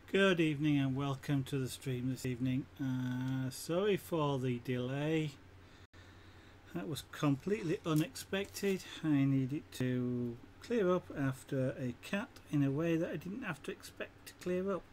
Good evening and welcome to the stream this evening. Sorry for the delay. That was completely unexpected. I needed to clear up after a cat in a way that I didn't have to expect to clear up.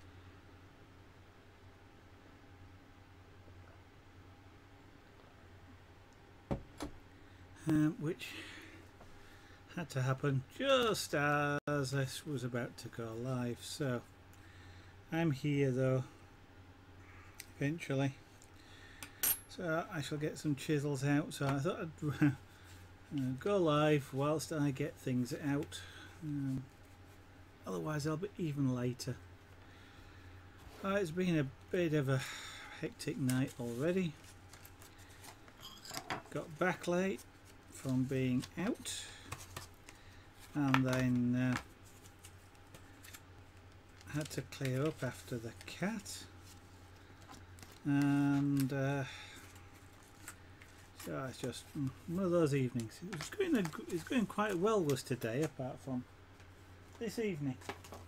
Which had to happen just as I was about to go live. So I'm here though, eventually. So I shall get some chisels out. So I thought I'd go live whilst I get things out. Otherwise I'll be even later. It's been a bit of a hectic night already. Got back late from being out, and then had to clear up after the cat, and so it's just one of those evenings. It's going quite well with today, apart from this evening.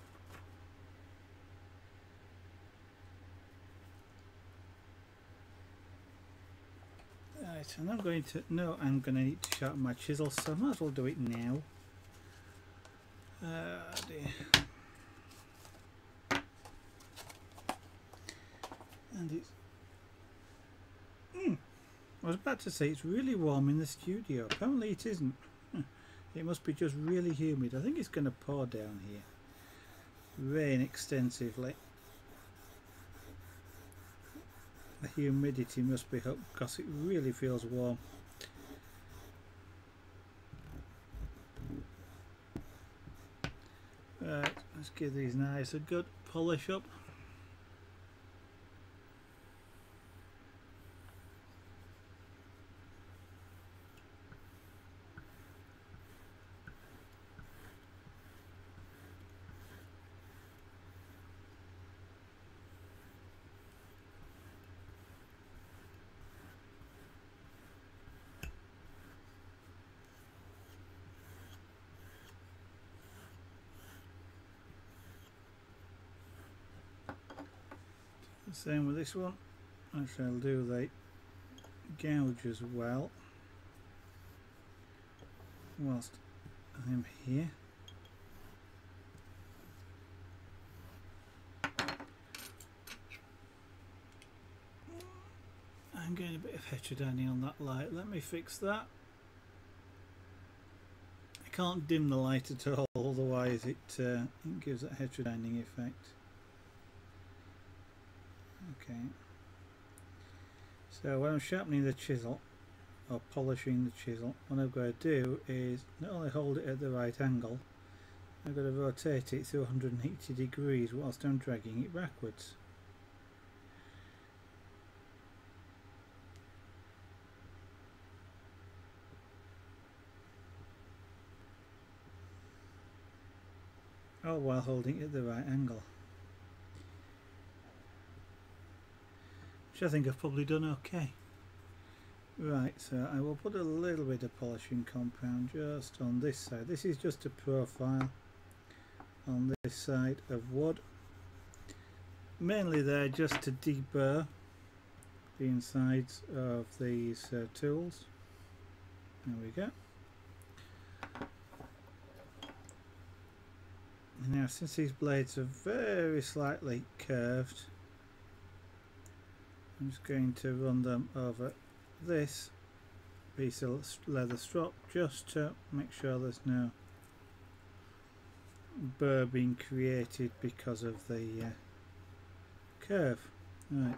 Right, and I'm going to need to sharpen my chisel, so I might as well do it now. Dear. And it's I was about to say it's really warm in the studio. Apparently it isn't. It must be just really humid. I think it's going to pour down here. Rain extensively. The humidity must be up because it really feels warm. Right, let's give these knives a good polish up. Same with this one. I shall do the gouge as well whilst I'm here. I'm getting a bit of heterodyning on that light. Let me fix that. I can't dim the light at all, otherwise it gives that heterodyning effect. Okay, so when I'm sharpening the chisel or polishing the chisel, what I've got to do is not only hold it at the right angle, I've got to rotate it through 180 degrees whilst I'm dragging it backwards. All while holding it at the right angle. Which I think I've probably done okay. Right, so I will put a little bit of polishing compound just on this side. This is just a profile on this side of wood. Mainly there just to deburr the insides of these tools. There we go. Now since these blades are very slightly curved, I'm just going to run them over this piece of leather strop just to make sure there's no burr being created because of the curve. Right,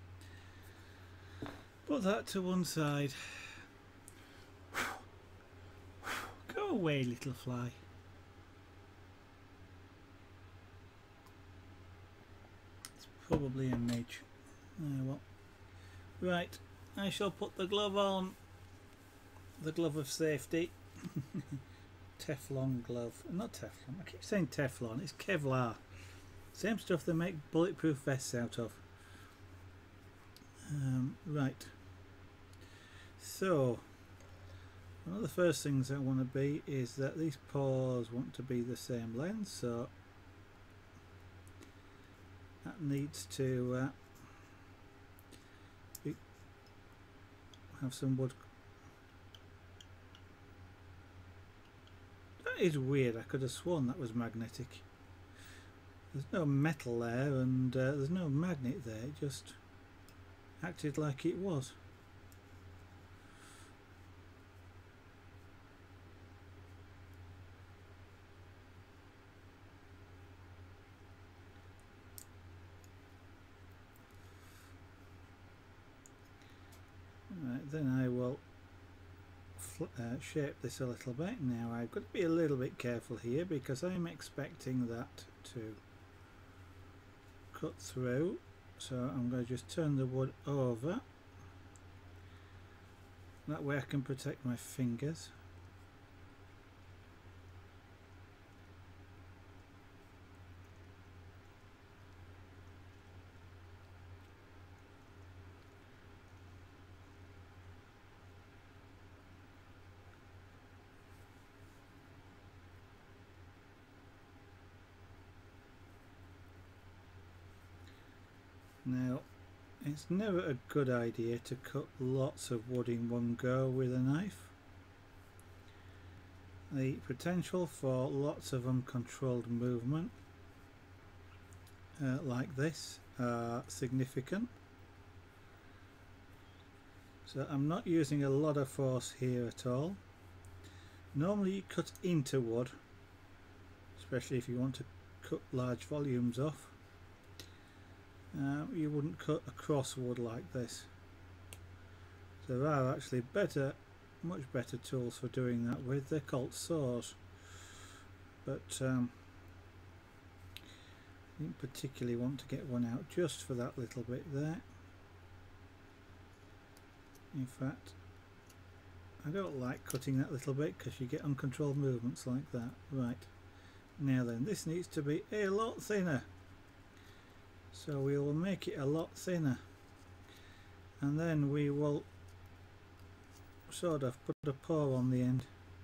put that to one side. Go away, little fly. It's probably a midge. Well. Right, I shall put the glove on, the glove of safety. Teflon glove, not Teflon, I keep saying Teflon, it's Kevlar. Same stuff they make bulletproof vests out of. Right, so one of the first things I want to be is that these paws want to be the same length, so that needs to have some wood. That is weird. I could have sworn that was magnetic. There's no metal there, and there's no magnet there. It just acted like it was. Right, then I will shape this a little bit. Now I've got to be a little bit careful here because I'm expecting that to cut through, so I'm going to just turn the wood over. That way I can protect my fingers. Now, it's never a good idea to cut lots of wood in one go with a knife. The potential for lots of uncontrolled movement like this are significant. So I'm not using a lot of force here at all. Normally you cut into wood, especially if you want to cut large volumes off. You wouldn't cut across wood like this. There are actually much better tools for doing that with. They're called saws, but I didn't particularly want to get one out just for that little bit there. In fact, I don't like cutting that little bit because you get uncontrolled movements like that. Right, now then, this needs to be a lot thinner. So we will make it a lot thinner, and then we will sort of put a paw on the end.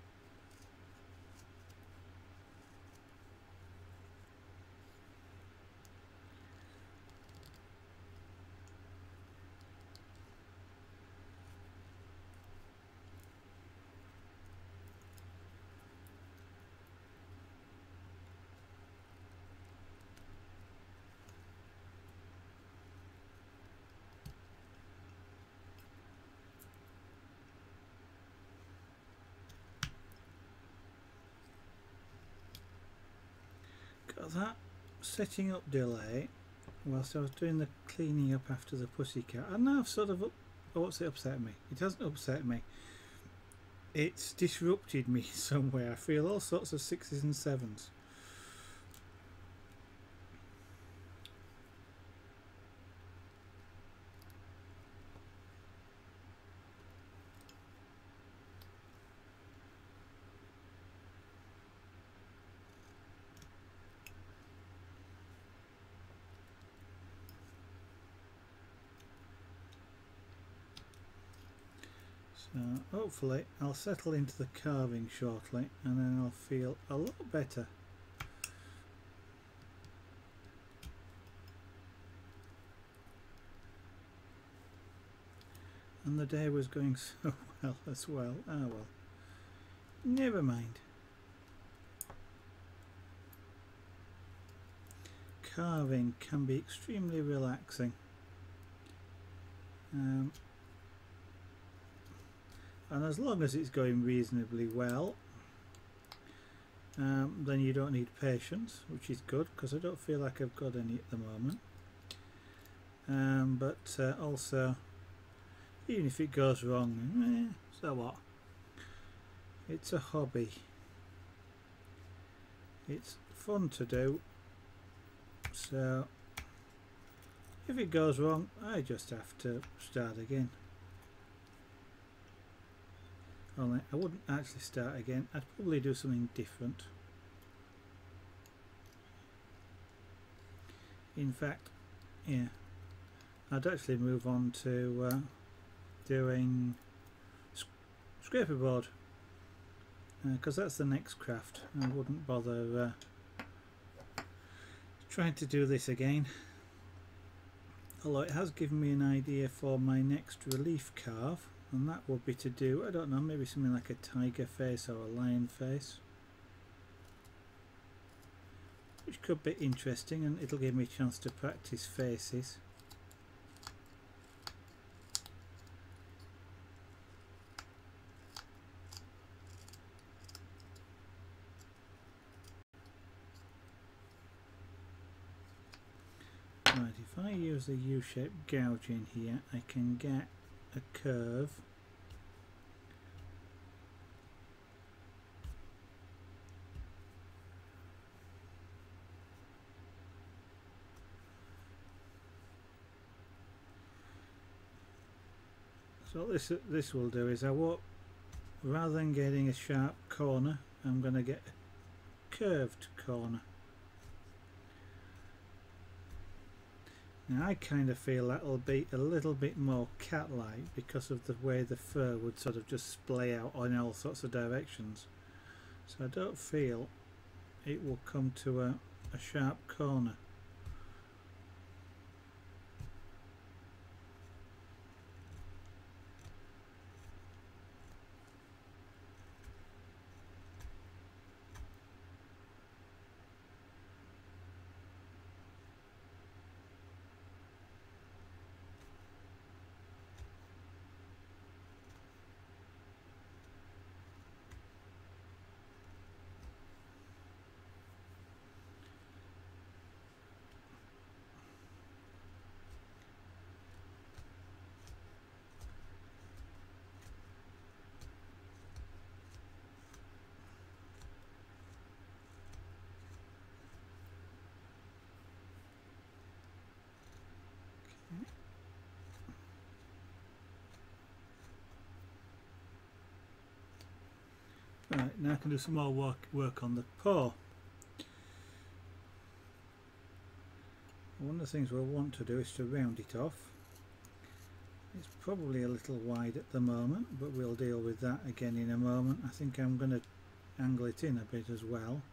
Got that setting up delay whilst I was doing the cleaning up after the pussycat. And now I've sort of what's it upset me? It hasn't upset me. It's disrupted me somewhere. I feel all sorts of 6s and 7s. So hopefully I'll settle into the carving shortly, and then I'll feel a lot better. And the day was going so well as well. Ah well, never mind. Carving can be extremely relaxing. And as long as it's going reasonably well, then you don't need patience, which is good because I don't feel like I've got any at the moment. But also, even if it goes wrong, so what? It's a hobby. It's fun to do. So if it goes wrong, I just have to start again. Only I wouldn't actually start again. I'd probably do something different. In fact, yeah, I'd actually move on to doing scraper board, because that's the next craft. I wouldn't bother trying to do this again. although it has given me an idea for my next relief carve, and that would be to do, I don't know, maybe something like a tiger face or a lion face, which could be interesting, and it'll give me a chance to practice faces. Right, if I use the U-shaped gouge in here, I can get a curve. So what this will do is I won't, rather than getting a sharp corner, I'm going to get a curved corner. Now I kind of feel that'll be a little bit more cat-like because of the way the fur would sort of just splay out in all sorts of directions. So I don't feel it will come to a sharp corner. Right, now I can do some more work on the paw. One of the things we'll want to do is to round it off. It's probably a little wide at the moment, but we'll deal with that again in a moment. I think I'm going to angle it in a bit as well.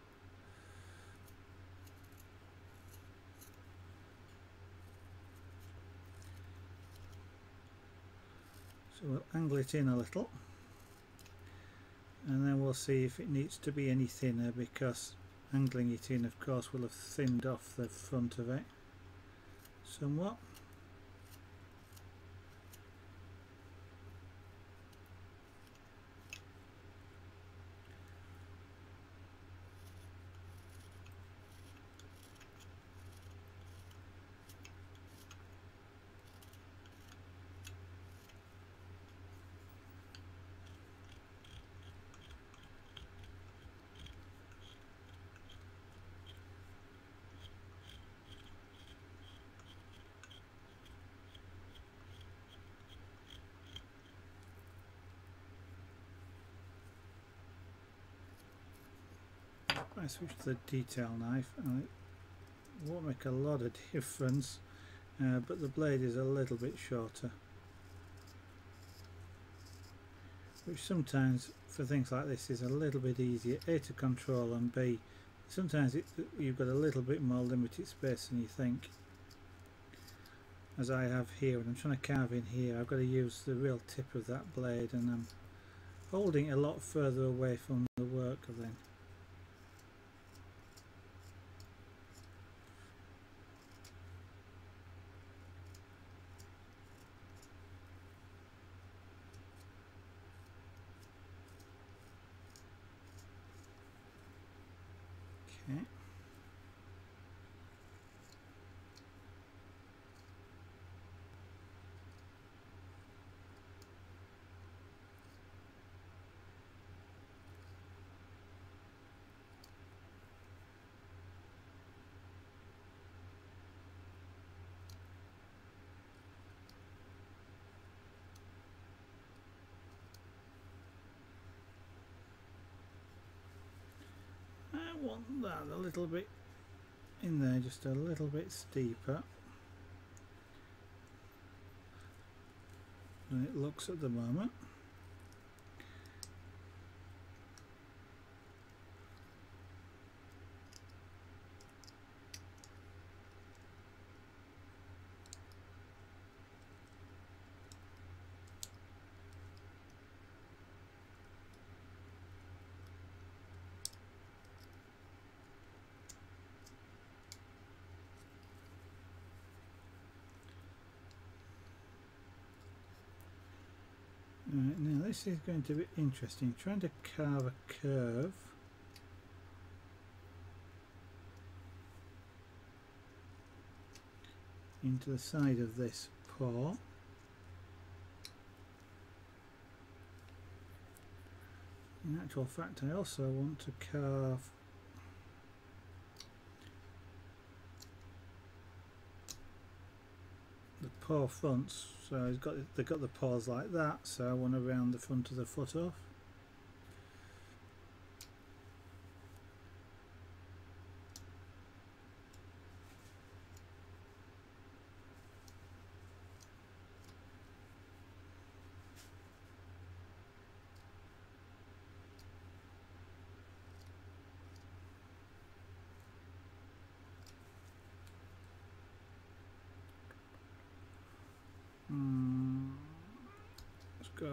So we'll angle it in a little, and then we'll see if it needs to be any thinner, because angling it in, of course, will have thinned off the front of it somewhat. I switch to the detail knife, and it won't make a lot of difference, but the blade is a little bit shorter, which sometimes for things like this is a little bit easier, A, to control, and B, sometimes you've got a little bit more limited space than you think, as I have here. When I'm trying to carve in here, I've got to use the real tip of that blade, and I'm holding it a lot further away from the worker then. Okay. I want that a little bit in there, just a little bit steeper than it looks at the moment. Right, now this is going to be interesting, trying to carve a curve into the side of this paw. In actual fact, I also want to carve the paw fronts, so they've got the paws like that, so I want to round the front of the foot off. Let's go a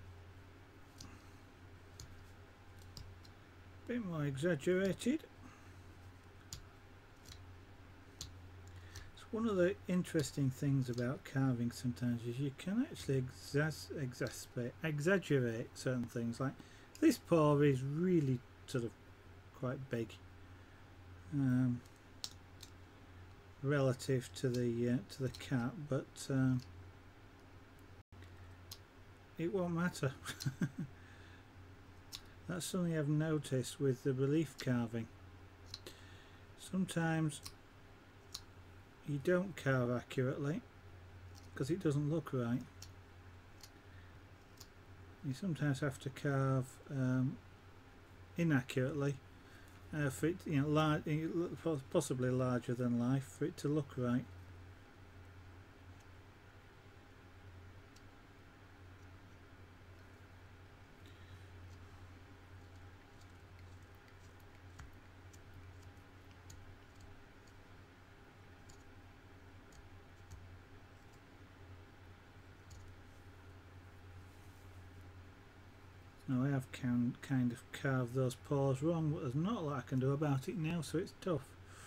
bit more exaggerated. So one of the interesting things about carving sometimes is you can actually exaggerate certain things. Like this paw is really sort of quite big relative to the cat, but it won't matter. That's something I've noticed with the relief carving. Sometimes you don't carve accurately because it doesn't look right. You sometimes have to carve inaccurately for it, you know, possibly larger than life, for it to look right. Now I have kind of carved those paws wrong, but there's not a lot I can do about it now, so it's tough.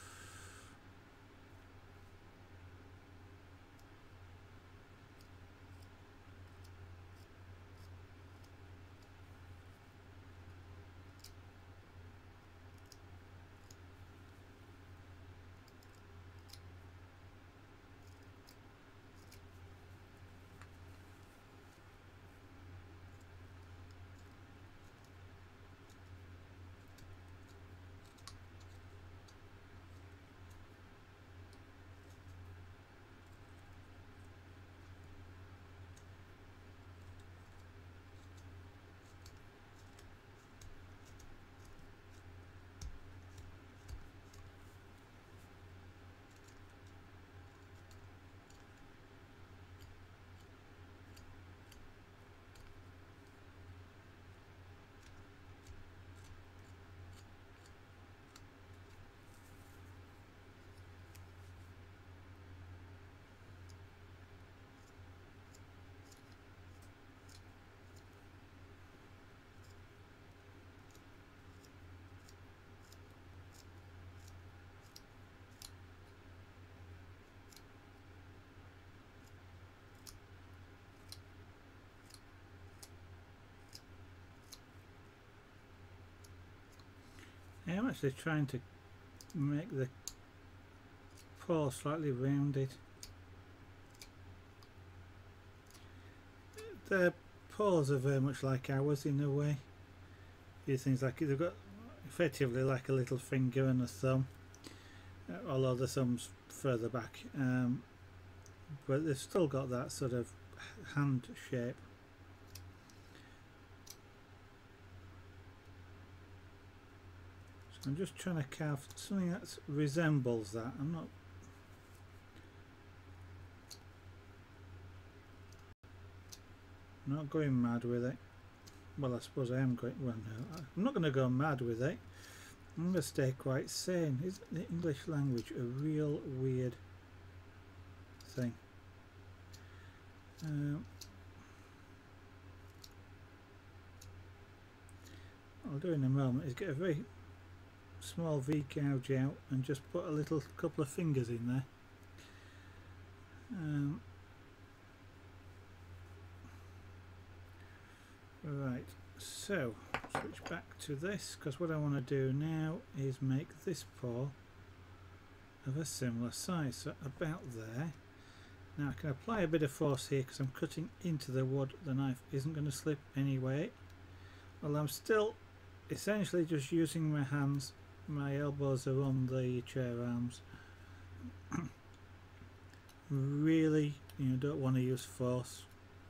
I'm actually trying to make the paw slightly rounded. Their paws are very much like ours in a way. These things like they've got effectively like a little finger and a thumb, although the thumb's further back, but they've still got that sort of hand shape. I'm just trying to carve something that resembles that. I'm not going mad with it. Well, I suppose I am going. Well, no, I'm not going to go mad with it. I'm going to stay quite sane. Isn't the English language a real weird thing? I'll do in a moment is get a very small V gouge out and just put a little couple of fingers in there. So switch back to this, because what I want to do now is make this paw of a similar size, so about there. Now I can apply a bit of force here because I'm cutting into the wood. The knife isn't going to slip anyway. Well, I'm still essentially just using my hands. My elbows are on the chair arms. Really, you don't want to use force.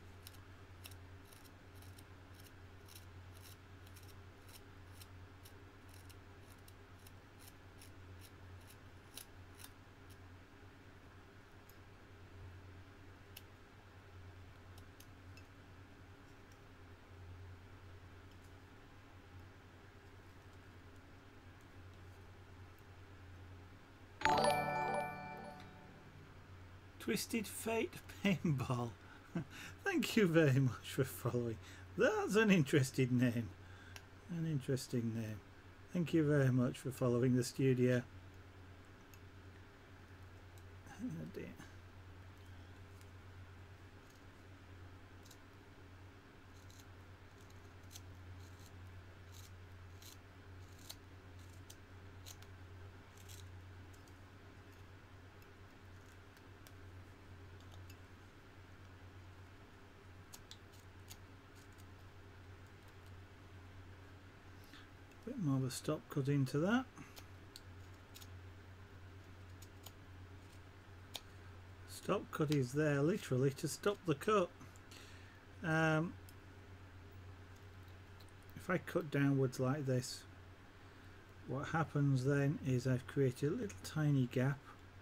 Twisted Fate Paintball. Thank you very much for following. That's an interesting name. An interesting name. Thank you very much for following the studio. Oh dear. Bit more of a stop cut into that. Stop cut is there literally to stop the cut. If I cut downwards like this, what happens then is I've created a little tiny gap,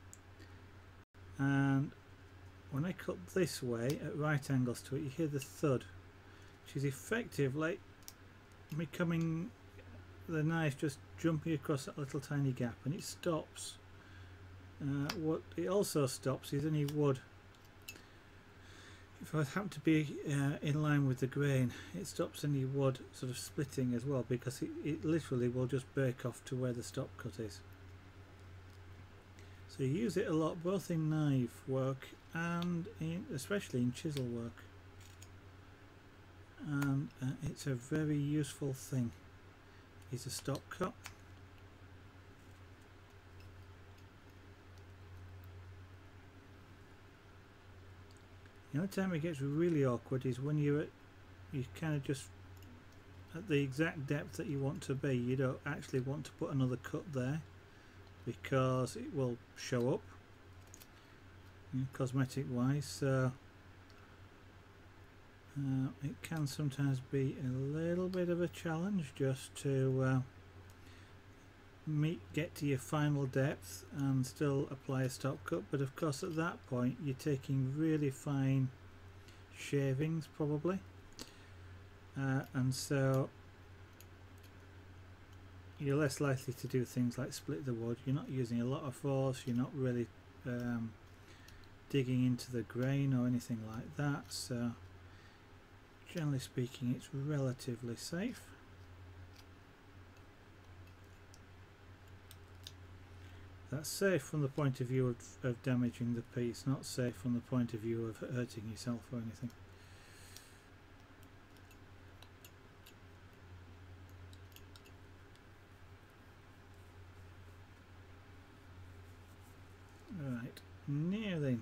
and when I cut this way at right angles to it, you hear the thud, which is effectively me coming, the knife just jumping across that little tiny gap, and it stops. What it also stops is any wood. If I happen to be in line with the grain, it stops any wood sort of splitting as well, because it literally will just break off to where the stop cut is. So you use it a lot, both in knife work and especially in chisel work, and it's a very useful thing. It's a stop cut. The only time it gets really awkward is when you kind of just at the exact depth that you want to be. You don't actually want to put another cut there, because it will show up cosmetic wise. So it can sometimes be a little bit of a challenge just to get to your final depth and still apply a stop cut, but of course at that point you're taking really fine shavings probably, and so you're less likely to do things like split the wood. You're not using a lot of force, you're not really digging into the grain or anything like that, so generally speaking it's relatively safe. That's safe from the point of view of damaging the piece, not safe from the point of view of hurting yourself or anything. Right, now then.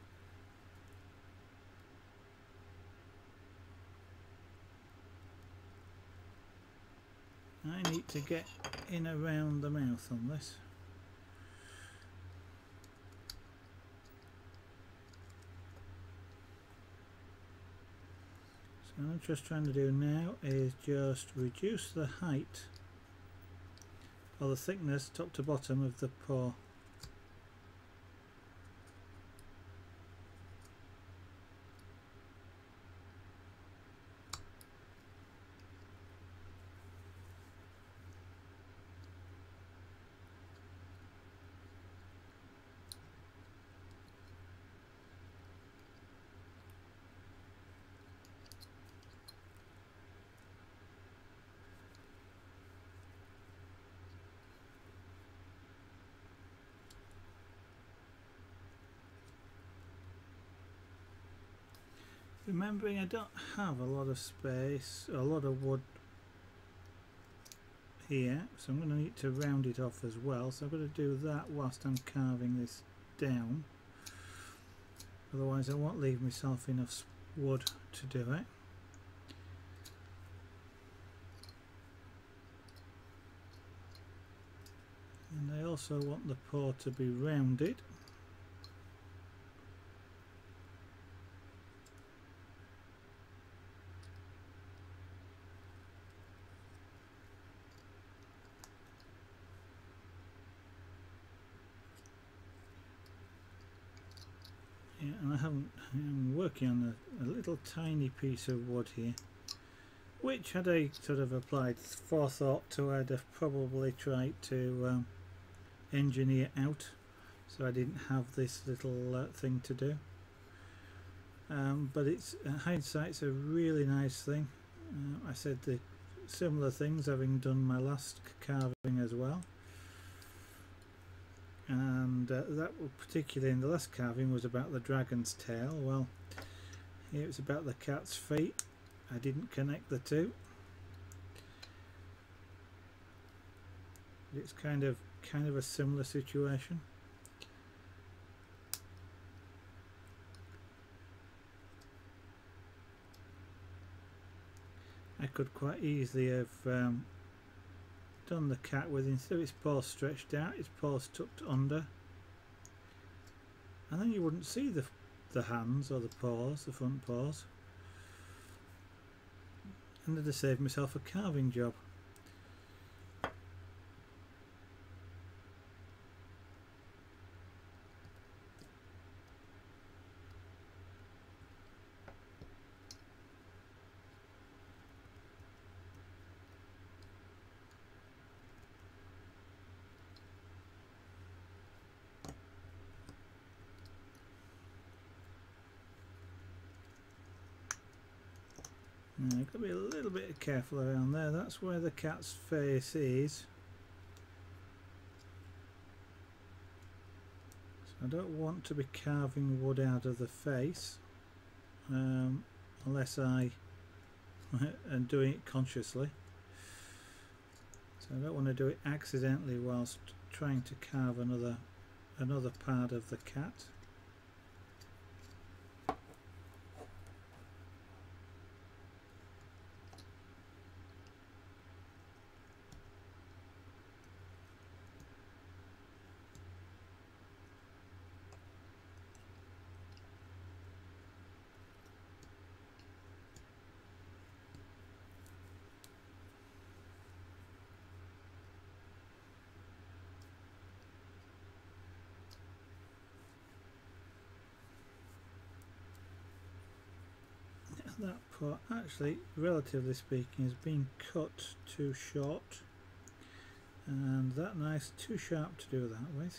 I need to get in around the mouth on this. So what I'm just trying to do now is just reduce the height or the thickness top to bottom of the paw. Remembering I don't have a lot of space, a lot of wood here, so I'm going to need to round it off as well, so I'm going to do that whilst I'm carving this down, otherwise I won't leave myself enough wood to do it. And I also want the paw to be rounded. Yeah, and I'm working on a little tiny piece of wood here, which had I sort of applied forethought to, I'd have probably tried to engineer out, so I didn't have this little thing to do. But it's hindsight's a really nice thing. I said the similar things having done my last carving as well, and that particularly in the last carving was about the dragon's tail. Well, here it's about the cat's feet. I didn't connect the two. It's kind of a similar situation. I could quite easily have done the cat with, instead of its paws stretched out, its paws tucked under, and then you wouldn't see the hands or the paws, the front paws, and I'd have saved myself a carving job. Now, I've got to be a little bit careful around there. That's where the cat's face is. So I don't want to be carving wood out of the face, unless I am doing it consciously. So I don't want to do it accidentally whilst trying to carve another part of the cat. That part, actually, relatively speaking, has been cut too short, and that knife too sharp to do that with.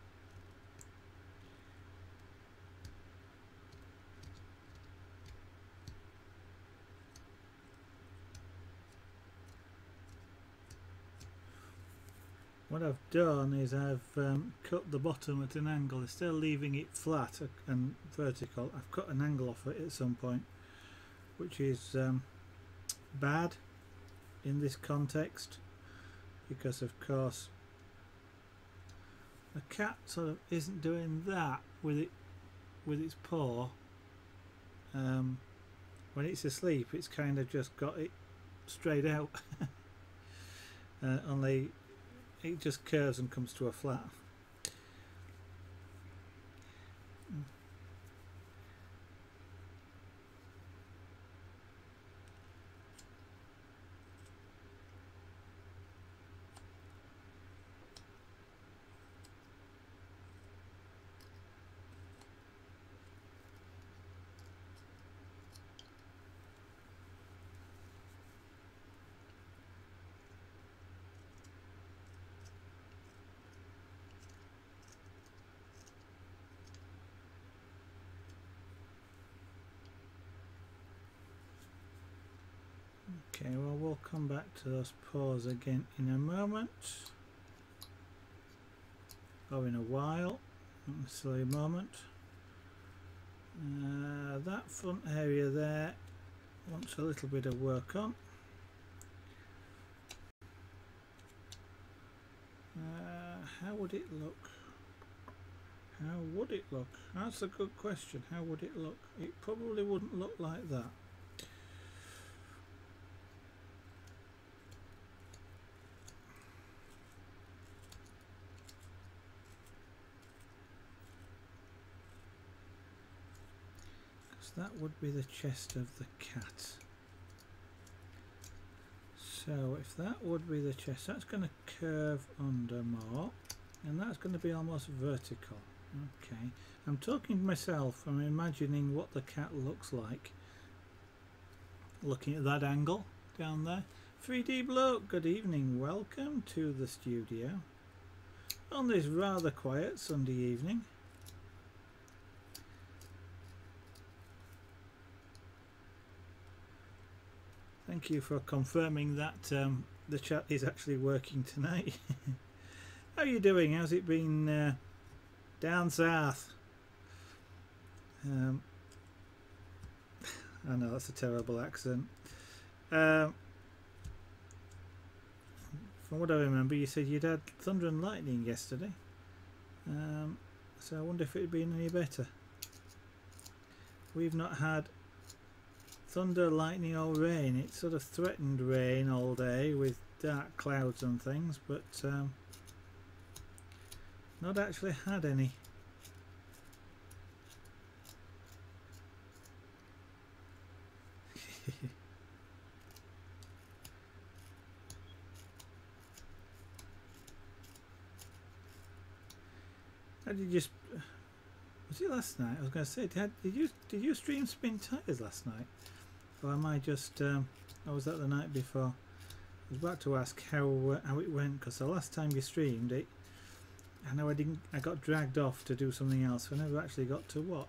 What I've done is I've cut the bottom at an angle. Instead of leaving it flat and vertical, I've cut an angle off it at some point, which is bad in this context, because of course the cat sort of isn't doing that with its paw. When it's asleep, it's kind of just got it straight out. Only it just curves and comes to a flat. Okay, well, we'll come back to those paws again in a moment, or in a while, not necessarily a moment. That front area there wants a little bit of work on. how would it look? How would it look? That's a good question. How would it look? It probably wouldn't look like that. Because that would be the chest of the cat. So if that would be the chest, that's going to curve under more, and that's going to be almost vertical. Okay, I'm talking to myself. I'm imagining what the cat looks like looking at that angle down there. 3D Bloke, good evening, welcome to the studio on this rather quiet Sunday evening. Thank you for confirming that the chat is actually working tonight. How are you doing? How's it been down south? I know that's a terrible accent. From what I remember, you said you'd had thunder and lightning yesterday. So I wonder if it'd been any better. We've not had thunder, lightning or rain. It sort of threatened rain all day with dark clouds and things, but not actually had any. How did you just? Was it last night? I was going to say, did you stream Spin Tires last night, or am I just? Or was that the night before? I was about to ask how it went, because the last time you streamed it, I know I got dragged off to do something else, so I never actually got to watch.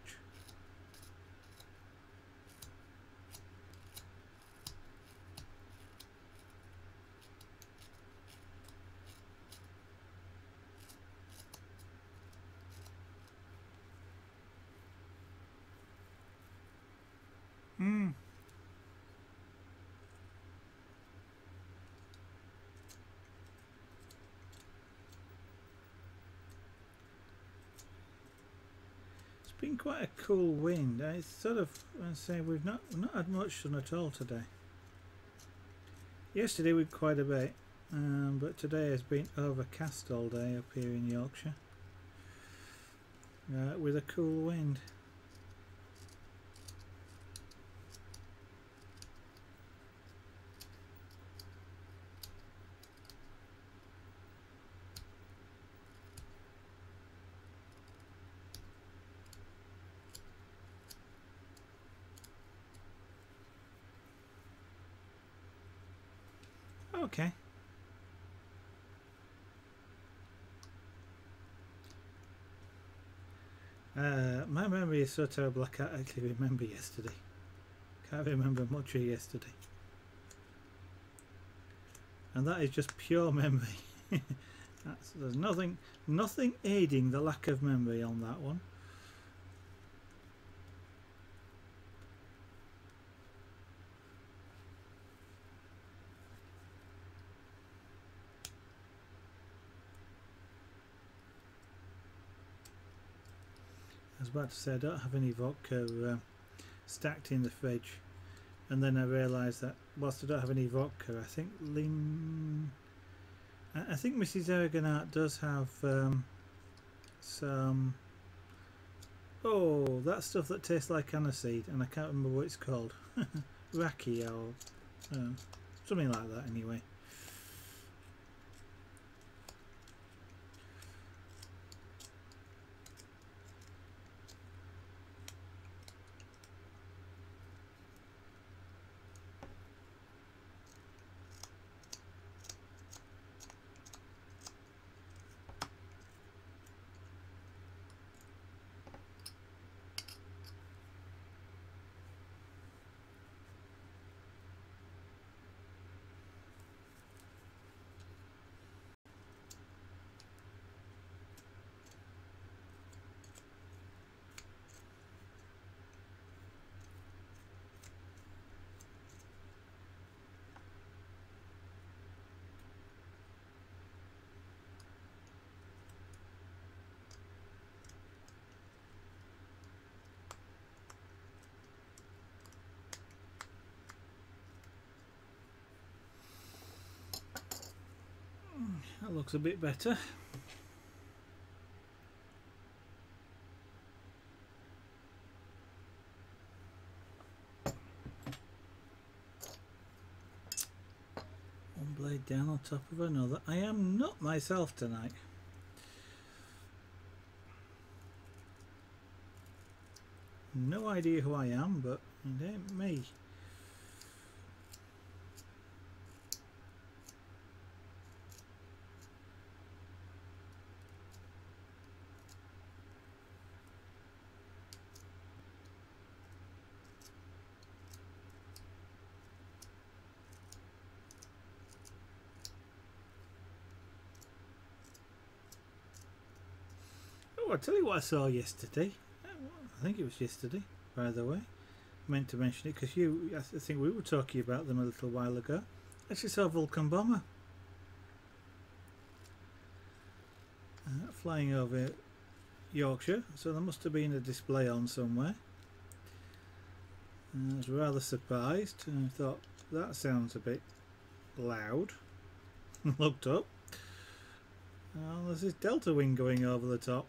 Been quite a cool wind. It's sort of, I say, we've not had much sun at all today. Yesterday we had quite a bit, but today has been overcast all day up here in Yorkshire, with a cool wind. Okay. My memory is so terrible I can't actually remember yesterday. Can't remember much of yesterday. And that is just pure memory. There's nothing aiding the lack of memory on that one. I was about to say I don't have any vodka stacked in the fridge, and then I realised that whilst I don't have any vodka, I think Mrs. Aragonite does have some that stuff that tastes like aniseed, and I can't remember what it's called. Raki or something like that anyway. That looks a bit better. One blade down on top of another. I am not myself tonight. No idea who I am, but it ain't me. Oh, I'll tell you what I saw yesterday. I think it was yesterday, by the way. I meant to mention it because I think we were talking about them a little while ago. I actually saw a Vulcan bomber flying over Yorkshire, so there must have been a display on somewhere. I was rather surprised and I thought that sounds a bit loud. Looked up. Oh, there's this delta wing going over the top.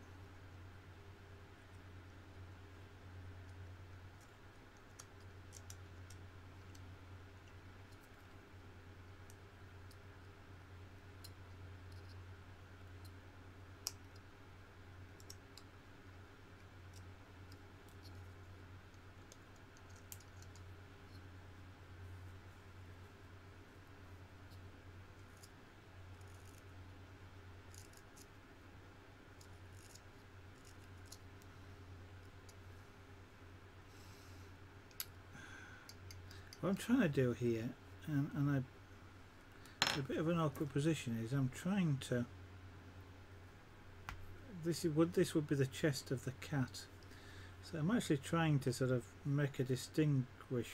What I'm trying to do here, and a bit of an awkward position, is I'm trying to. This would be the chest of the cat, so I'm actually trying to sort of make a distinguish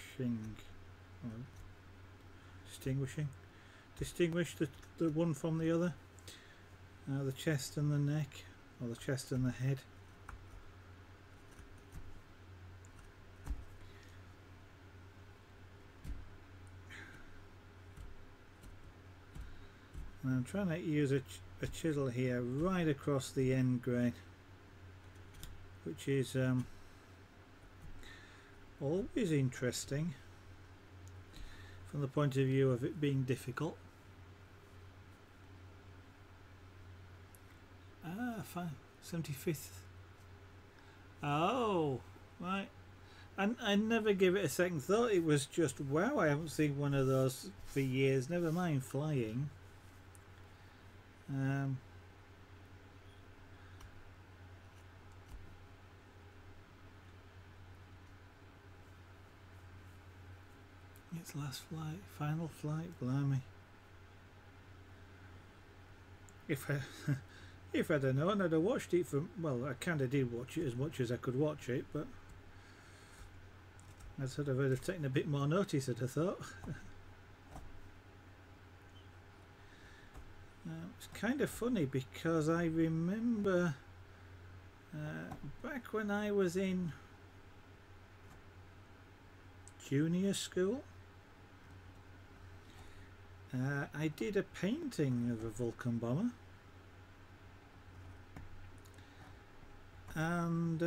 the one from the other, the chest and the neck, or the chest and the head. And I'm trying to use a chisel here right across the end grain, which is always interesting from the point of view of it being difficult. Fine. 75th. Oh, right. And I never give it a second thought. It was just, wow, I haven't seen one of those for years, never mind flying. Its last flight, final flight, blimey. If I'd have known, I'd have watched it from, well, I kind of did watch it as much as I could watch it, but I'd sort of have taken a bit more notice, I'd have thought. It's kind of funny because I remember back when I was in junior school, I did a painting of a Vulcan bomber, and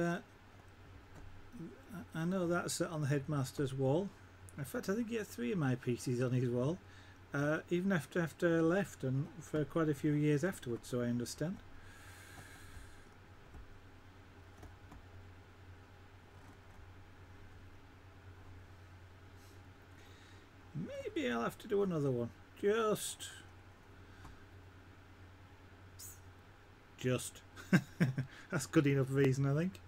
I know that's set on the headmaster's wall. In fact, I think he had 3 of my pieces on his wall, even after I left, and for quite a few years afterwards, so I understand. Maybe I'll have to do another one. Just that's good enough reason, I think.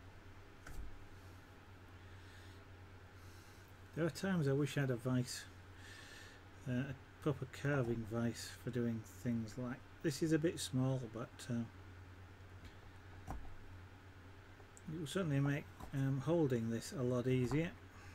There are times I wish I had a vice. a proper carving vise for doing things like this. Is a bit small, but it will certainly make holding this a lot easier.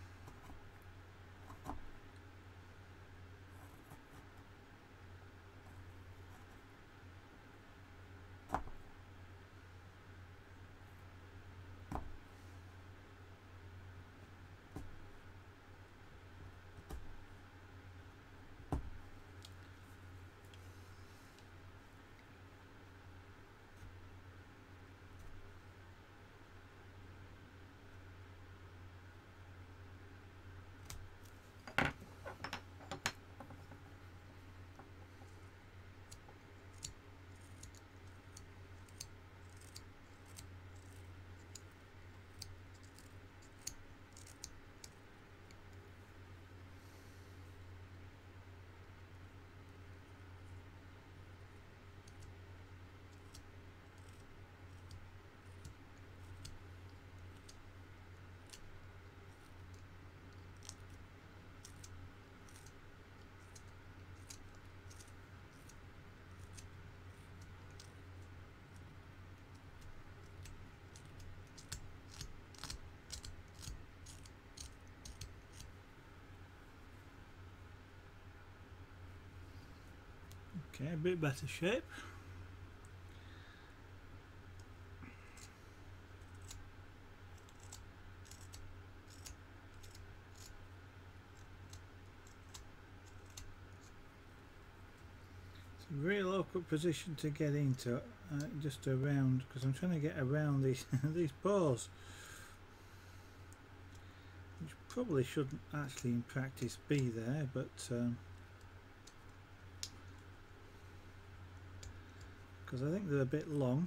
Okay, a bit better shape. It's a really awkward position to get into, just around, because I'm trying to get around these these pores, which probably shouldn't actually in practice be there, but because I think they're a bit long.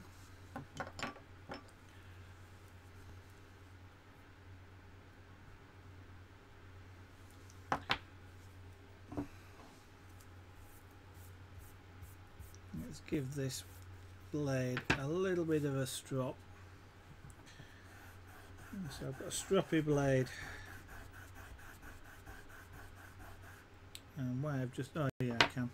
Let's give this blade a little bit of a strop. So I've got a stroppy blade, and why I've just, oh yeah, I can.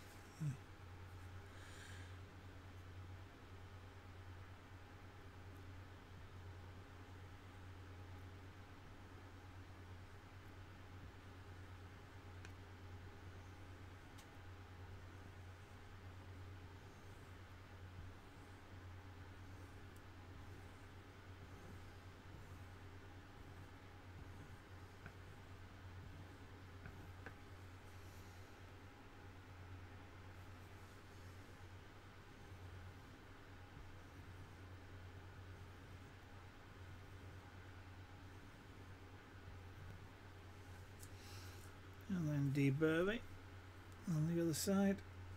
And then deburr it on the other side,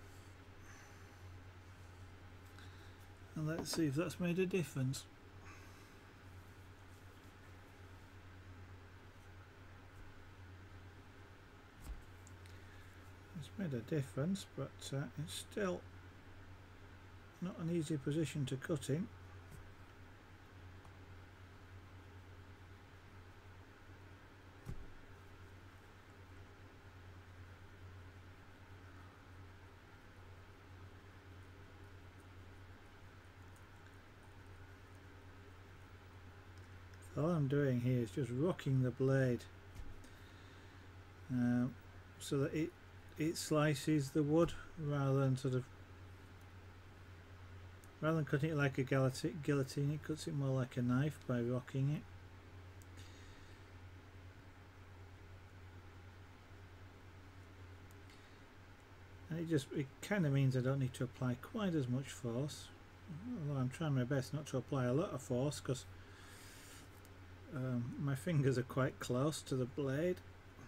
and let's see if that's made a difference. It's made a difference, but it's still not an easy position to cut in. All I'm doing here is just rocking the blade so that it slices the wood rather than cutting it like a guillotine. It cuts it more like a knife by rocking it. And it kind of means I don't need to apply quite as much force, although I'm trying my best not to apply a lot of force because my fingers are quite close to the blade.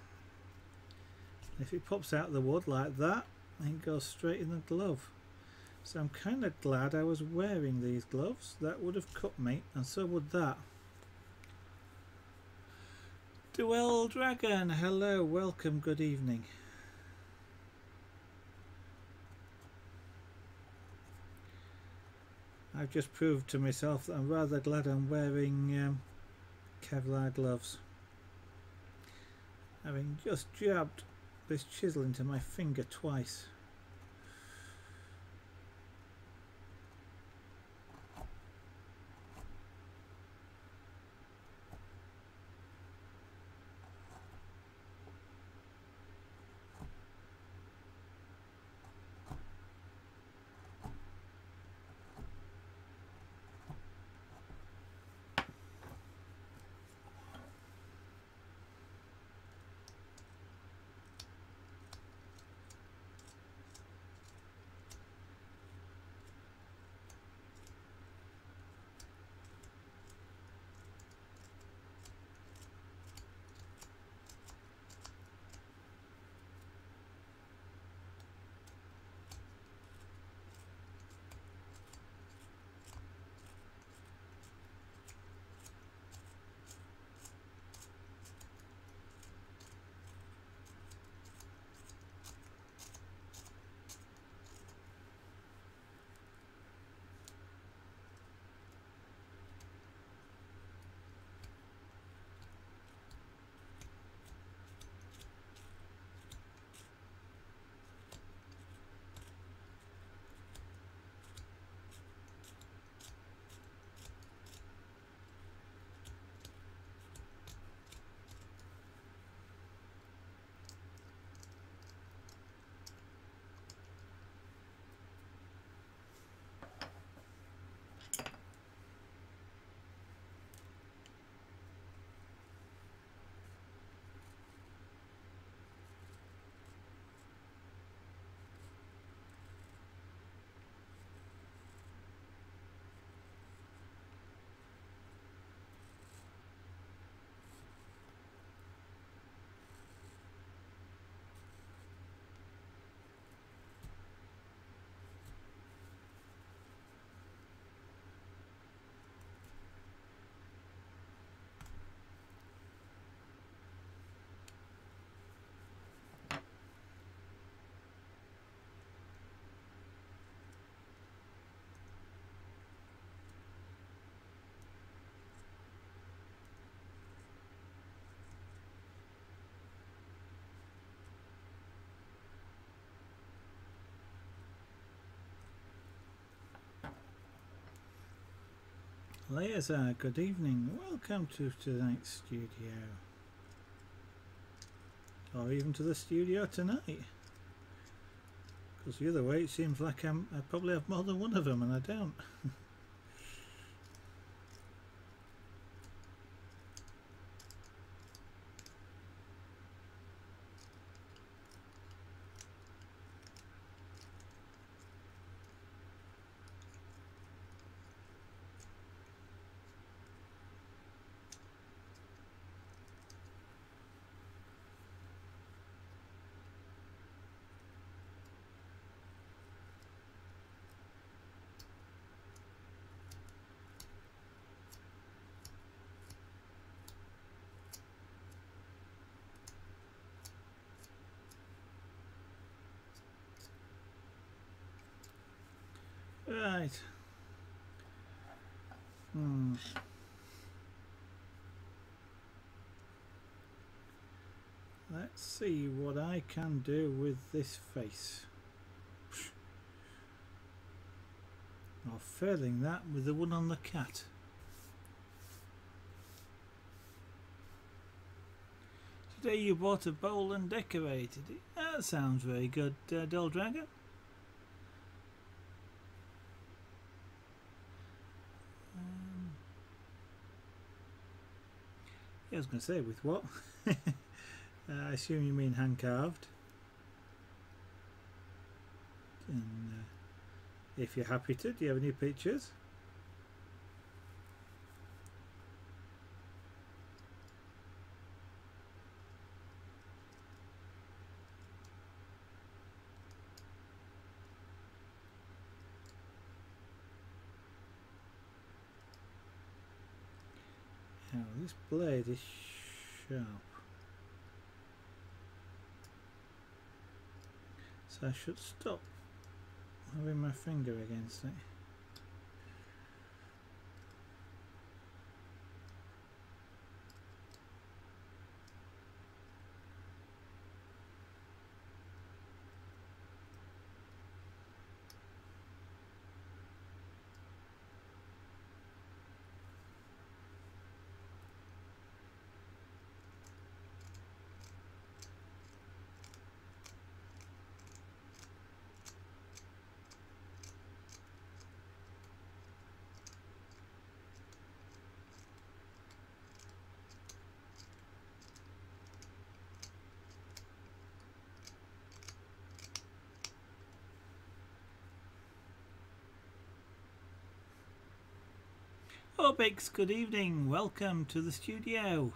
If it pops out the wood like that, it goes straight in the glove. So I'm kind of glad I was wearing these gloves. That would have cut me, and so would that. Duel Dragon, hello, welcome, good evening. I've just proved to myself that I'm rather glad I'm wearing Kevlar gloves. Having just jabbed this chisel into my finger twice. Leah, good evening. Welcome to tonight's studio. Or even to the studio tonight. Because the other way it seems like I probably have more than one of them and I don't. Right. Let's see what I can do with this face. Or failing that with the one on the cat. Today you bought a bowl and decorated it. That sounds very good, Dull Dragon. Yeah, I was going to say, with what? I assume you mean hand carved. And if you're happy to, do you have any pictures? Now this blade is sharp. So I should stop having my finger against it. Oh, Bix, good evening. Welcome to the studio.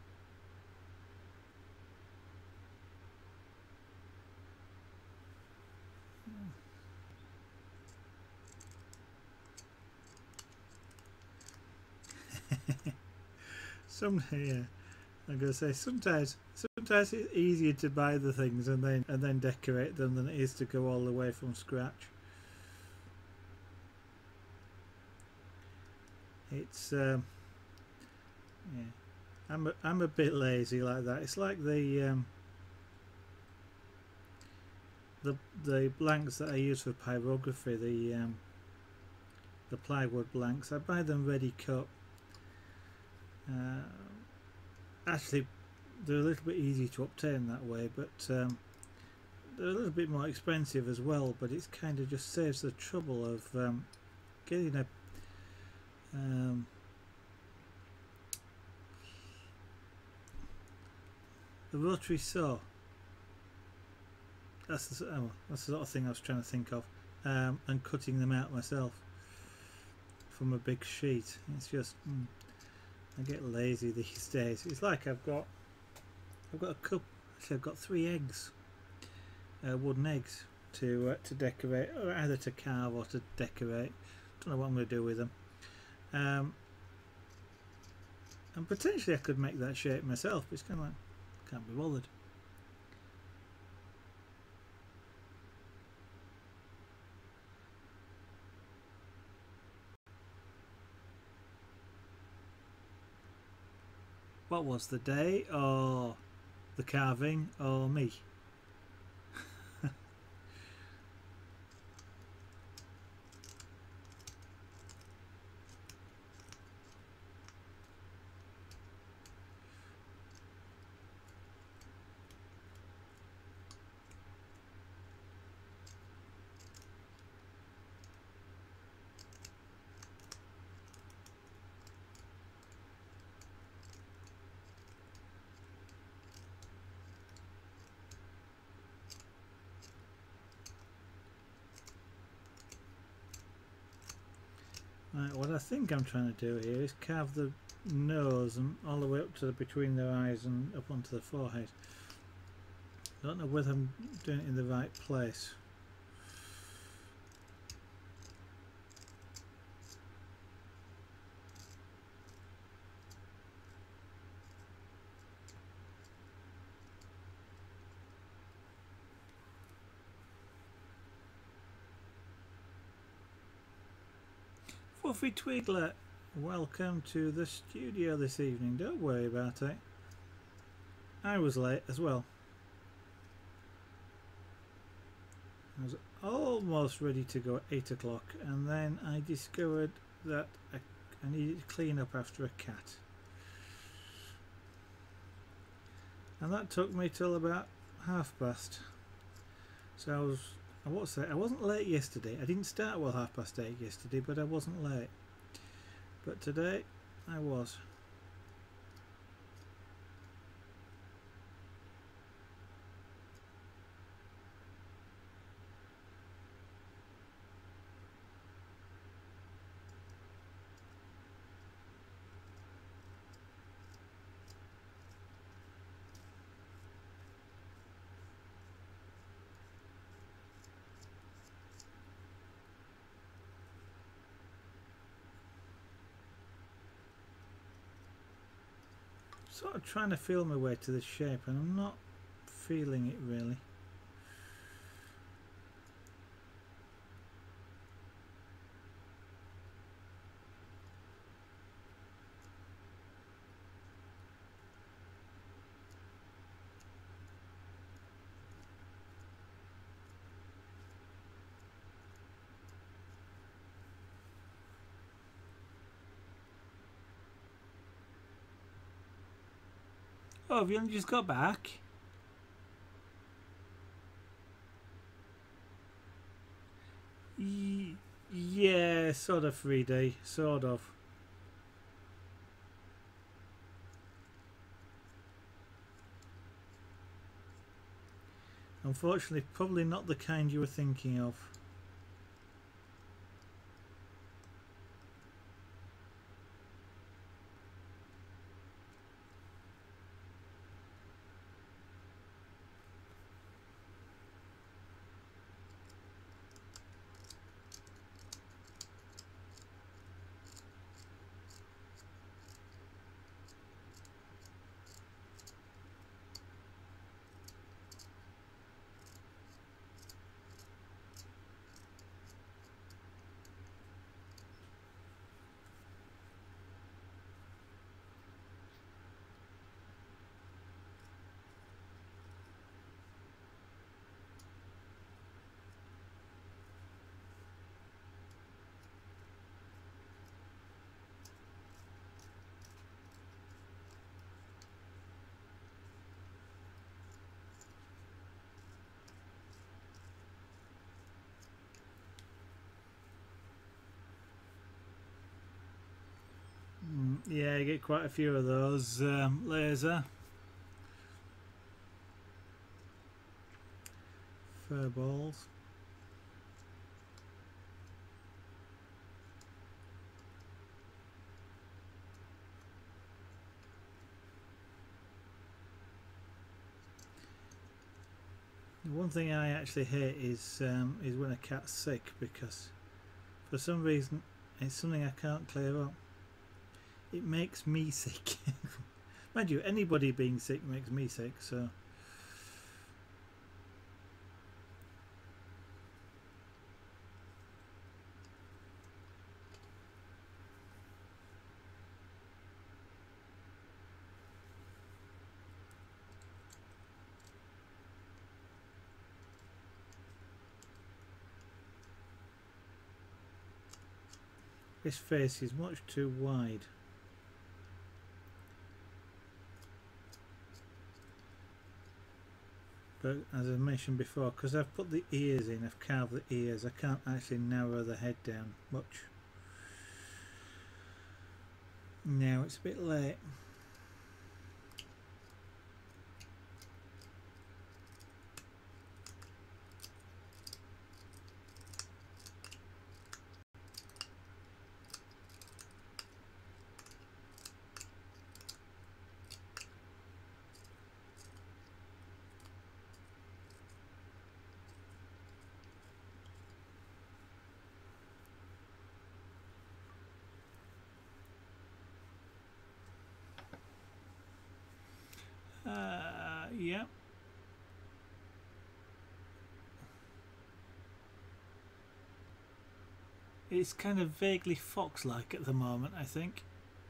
Yeah, I'm gonna say sometimes it's easier to buy the things and then decorate them than it is to go all the way from scratch. It's yeah, I'm a bit lazy like that. It's like the blanks that I use for pyrography, the plywood blanks. I buy them ready cut. Actually, they're a little bit easy to obtain that way, but they're a little bit more expensive as well. But it's kind of just saves the trouble of getting a the rotary saw. That's the sort of thing I was trying to think of, and cutting them out myself from a big sheet. It's just I get lazy these days. It's like I've got a cup. Actually, I've got 3 eggs, wooden eggs to decorate, or either to carve or to decorate. Don't know what I'm going to do with them. And potentially I could make that shape myself, but it's kind of like can't be bothered. What was the day, or the carving, or me? Right, what I think I'm trying to do here is carve the nose and all the way up to between their eyes and up onto the forehead. I don't know whether I'm doing it in the right place. Fluffy Twiglet, welcome to the studio this evening. Don't worry about it. I was late as well. I was almost ready to go at 8 o'clock, and then I discovered that I needed to clean up after a cat. And that took me till about past. So I wasn't late yesterday. I didn't start well 8:30 yesterday, but I wasn't late. But today I was. Sort of trying to feel my way to this shape, and I'm not feeling it really. Oh, have you only just got back? Yeah, sort of 3D, sort of. Unfortunately, probably not the kind you were thinking of. Yeah, you get quite a few of those laser fur balls. One thing I actually hate is when a cat's sick, because for some reason it's something I can't clear up. It makes me sick. Mind you, anybody being sick makes me sick, so this face is much too wide. But as I mentioned before, because I've put the ears in, I've carved the ears, I can't actually narrow the head down much. Now it's a bit late. Yeah. It's kind of vaguely fox-like at the moment, I think.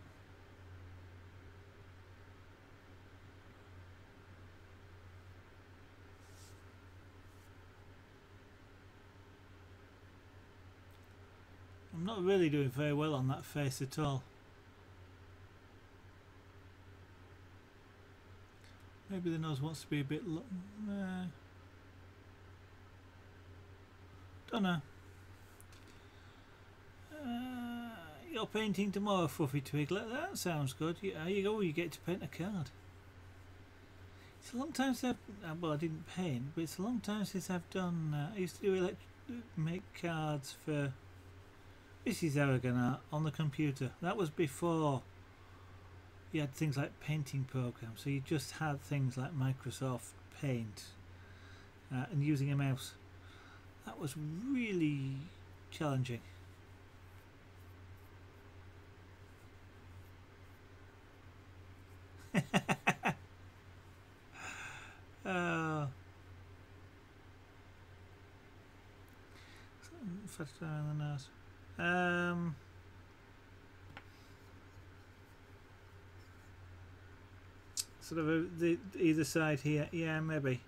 I'm not really doing very well on that face at all. Maybe the nose wants to be a bit don't know. You're painting tomorrow, Fluffy Twiglet. That sounds good. There you go. You get to paint a card. It's a long time since well, I didn't paint, but it's a long time since I've done. I used to do make cards for. This is Aragon art on the computer. That was before you had things like painting programs. So you just had things like Microsoft Paint and using a mouse. That was really challenging. Fast around the nose. Sort of either side here. Yeah, maybe.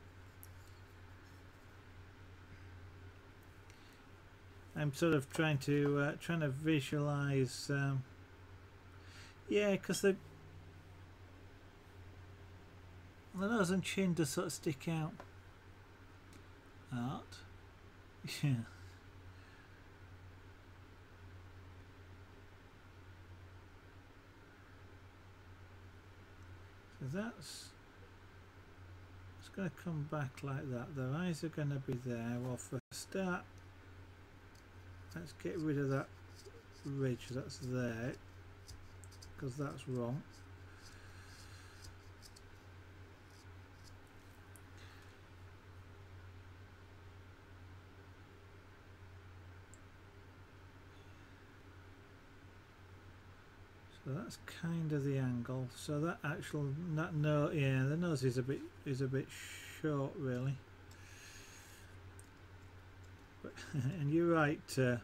I'm sort of trying to visualize. Yeah, because the nose and chin does sort of stick out. Art. Yeah. So that's going to come back like that. Their eyes are going to be there. Well, for a start, let's get rid of that ridge that's there, because that's wrong. So that's kind of the angle. So that the nose is a bit short, really. But, and you're right,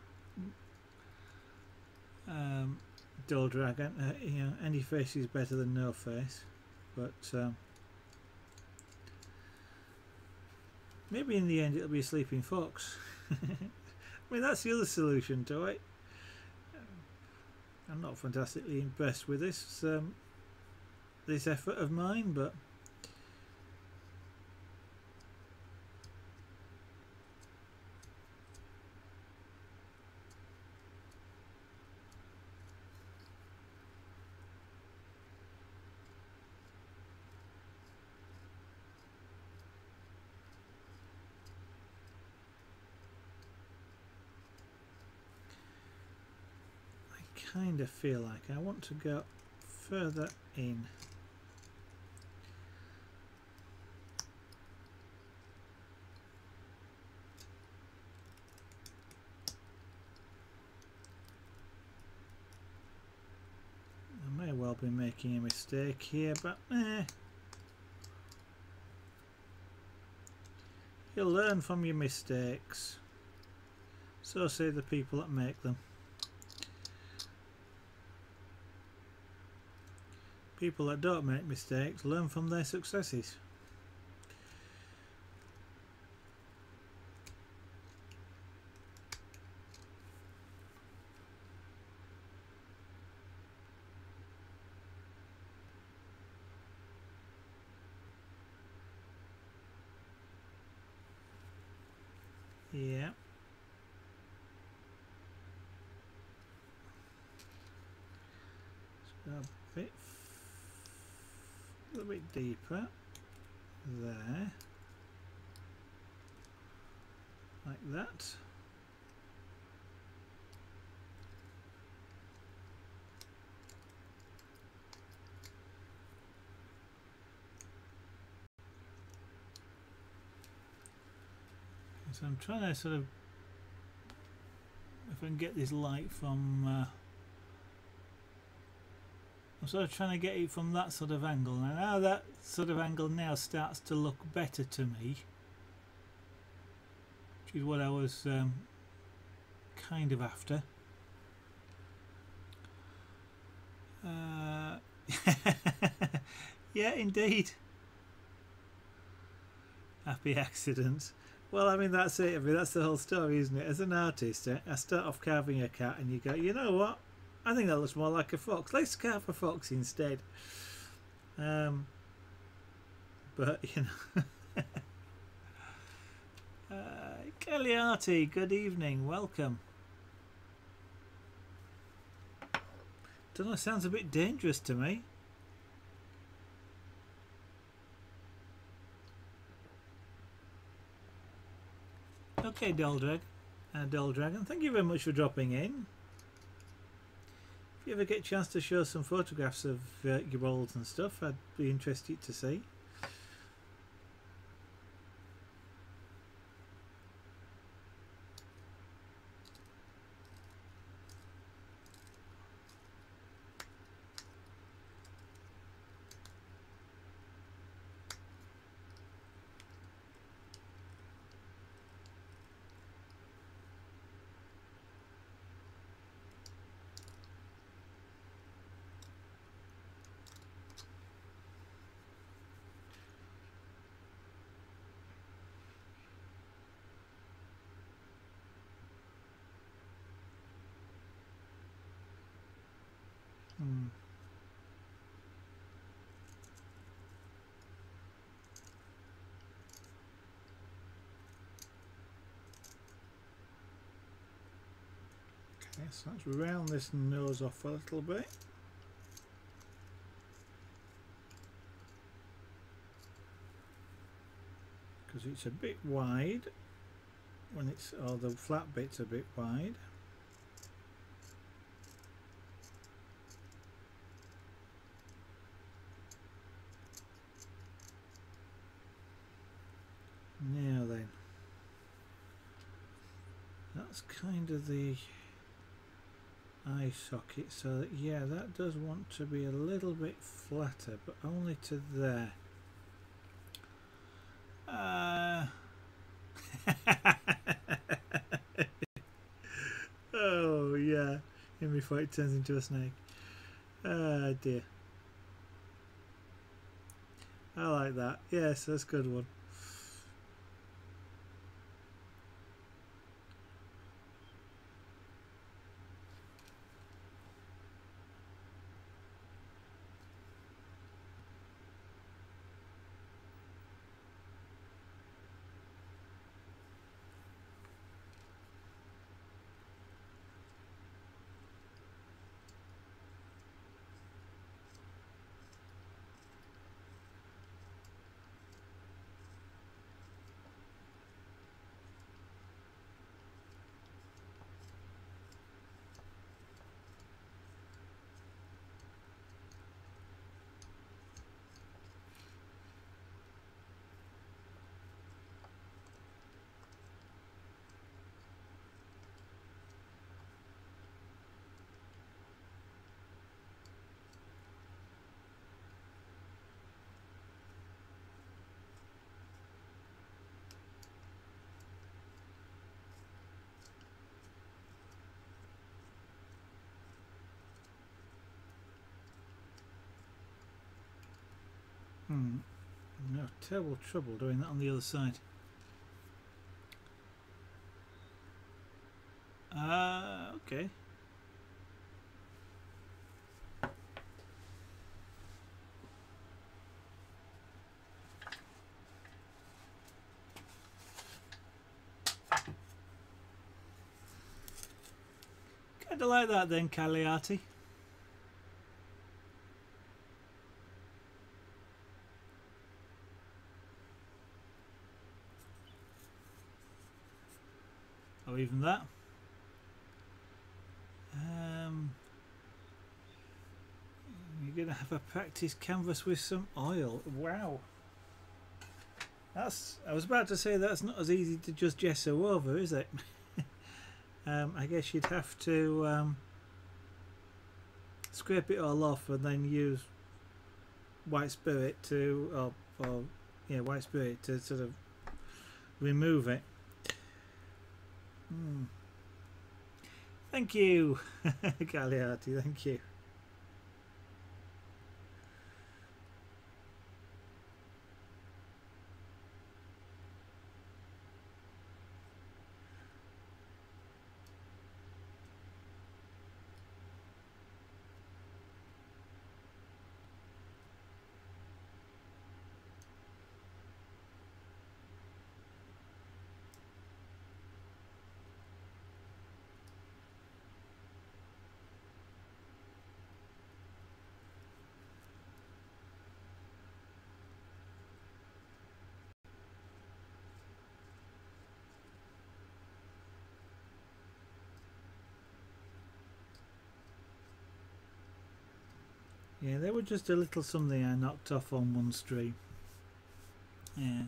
Dull Dragon. You know, any face is better than no face, but maybe in the end it'll be a sleeping fox. I mean, that's the other solution to it. I'm not fantastically impressed with this effort of mine, but kind of feel like I want to go further in. I may well be making a mistake here, but you learn from your mistakes. So say the people that make them. People that don't make mistakes learn from their successes. Yeah. Let's go a little bit deeper there, like that. So I'm trying to sort of, if I can get this light from I'm sort of trying to get it from that sort of angle. Now that sort of angle now starts to look better to me, which is what I was kind of after. Yeah, indeed. Happy accidents. Well, I mean, that's it. I mean, that's the whole story, isn't it? As an artist, I start off carving a cat and you go, you know what? I think that looks more like a fox. Let's carve a fox instead. But, you know. Kellyarty, good evening. Welcome. Don't know, sounds a bit dangerous to me. Okay, Doldragon, thank you very much for dropping in. If you ever get a chance to show some photographs of your molds and stuff, I'd be interested to see. Okay, so let's round this nose off a little bit. Because it's a bit wide when it's, or the flat bit's a bit wide. Now then, that's kind of the eye socket, so that, yeah, that does want to be a little bit flatter, but only to there. Oh yeah, in before it turns into a snake. Ah dear. I like that. Yes, that's a good one. No, terrible trouble doing that on the other side. Okay. Kind of like that then, Cagliati. Or even that. You're going to have a practice canvas with some oil. Wow. I was about to say that's not as easy to just gesso over, is it? I guess you'd have to scrape it all off and then use white spirit to, white spirit to sort of remove it. Thank you, Gagliardi, thank you. Yeah, they were just a little something I knocked off on one stream. Yeah.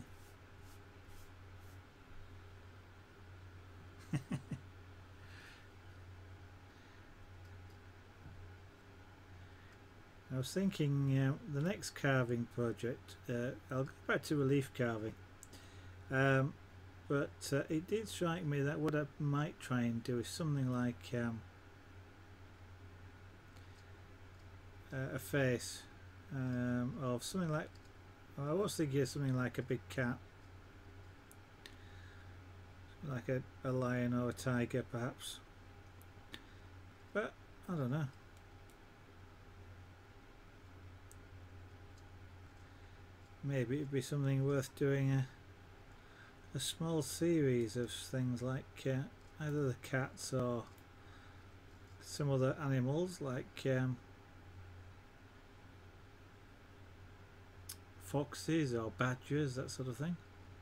I was thinking the next carving project, I'll go back to relief carving, but it did strike me that what I might try and do is something like a face, or something like, I was thinking of something like a big cat, like a lion or a tiger perhaps, but I don't know. Maybe it'd be something worth doing a small series of things like either the cats or some other animals like foxes or badgers, that sort of thing.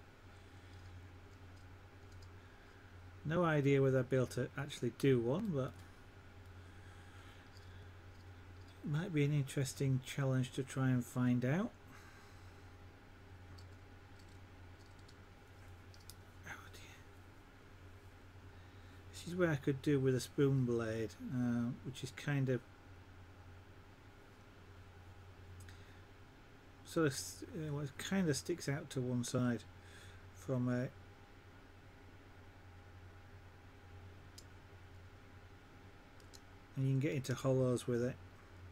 No idea whether I'd be able to actually do one, but it might be an interesting challenge to try and find out. This is where I could do with a spoon blade, which is kind of sort of it kind of sticks out to one side from a and you can get into hollows with it.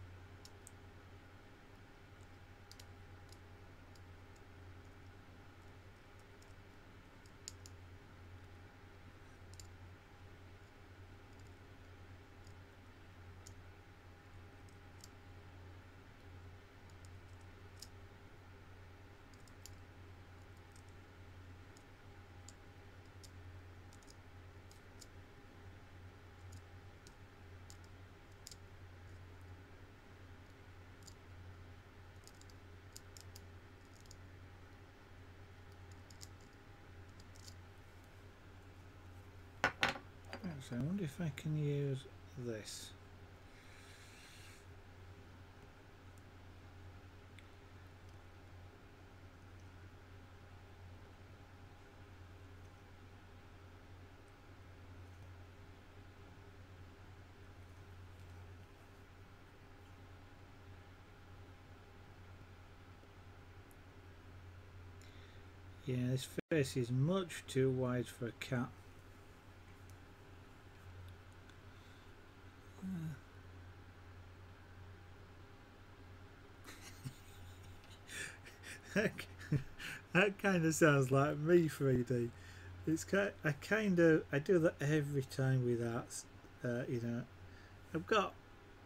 So I wonder if I can use this. Yeah, this face is much too wide for a cat. That kind of sounds like me, 3D. I do that every time with arts. You know, I've got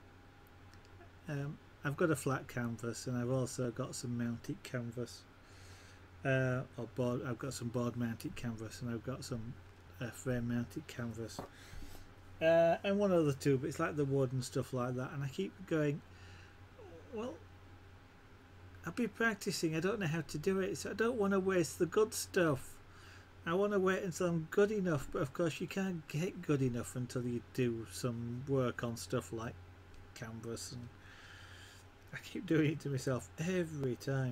I've got a flat canvas, and I've also got some mounted canvas. Or board. I've got some board mounted canvas, and I've got some frame mounted canvas. And one other two, but it's like the wood and stuff like that. And I keep going, well, I'll be practicing. I don't know how to do it, so I don't want to waste the good stuff. I want to wait until I'm good enough, but of course you can't get good enough until you do some work on stuff like canvas, and I keep doing it to myself every time.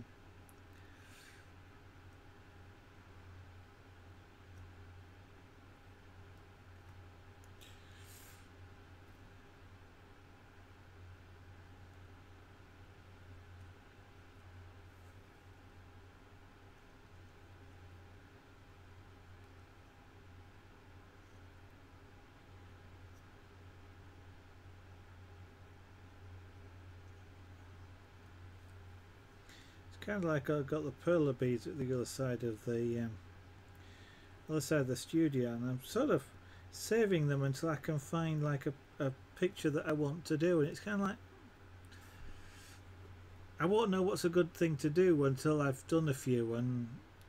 Kind of like I've got the perler beads at the other side of the studio, and I'm sort of saving them until I can find like a picture that I want to do, and it's kind of like I won't know what's a good thing to do until I've done a few, and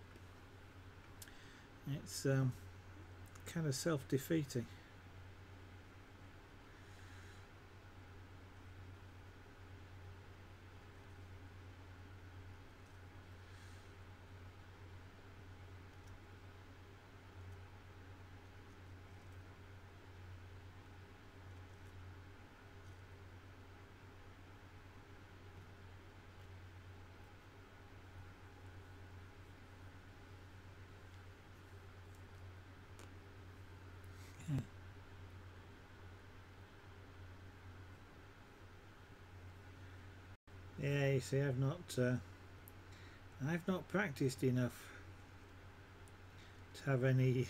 it's kind of self-defeating. Yeah, you see, I've not practiced enough to have any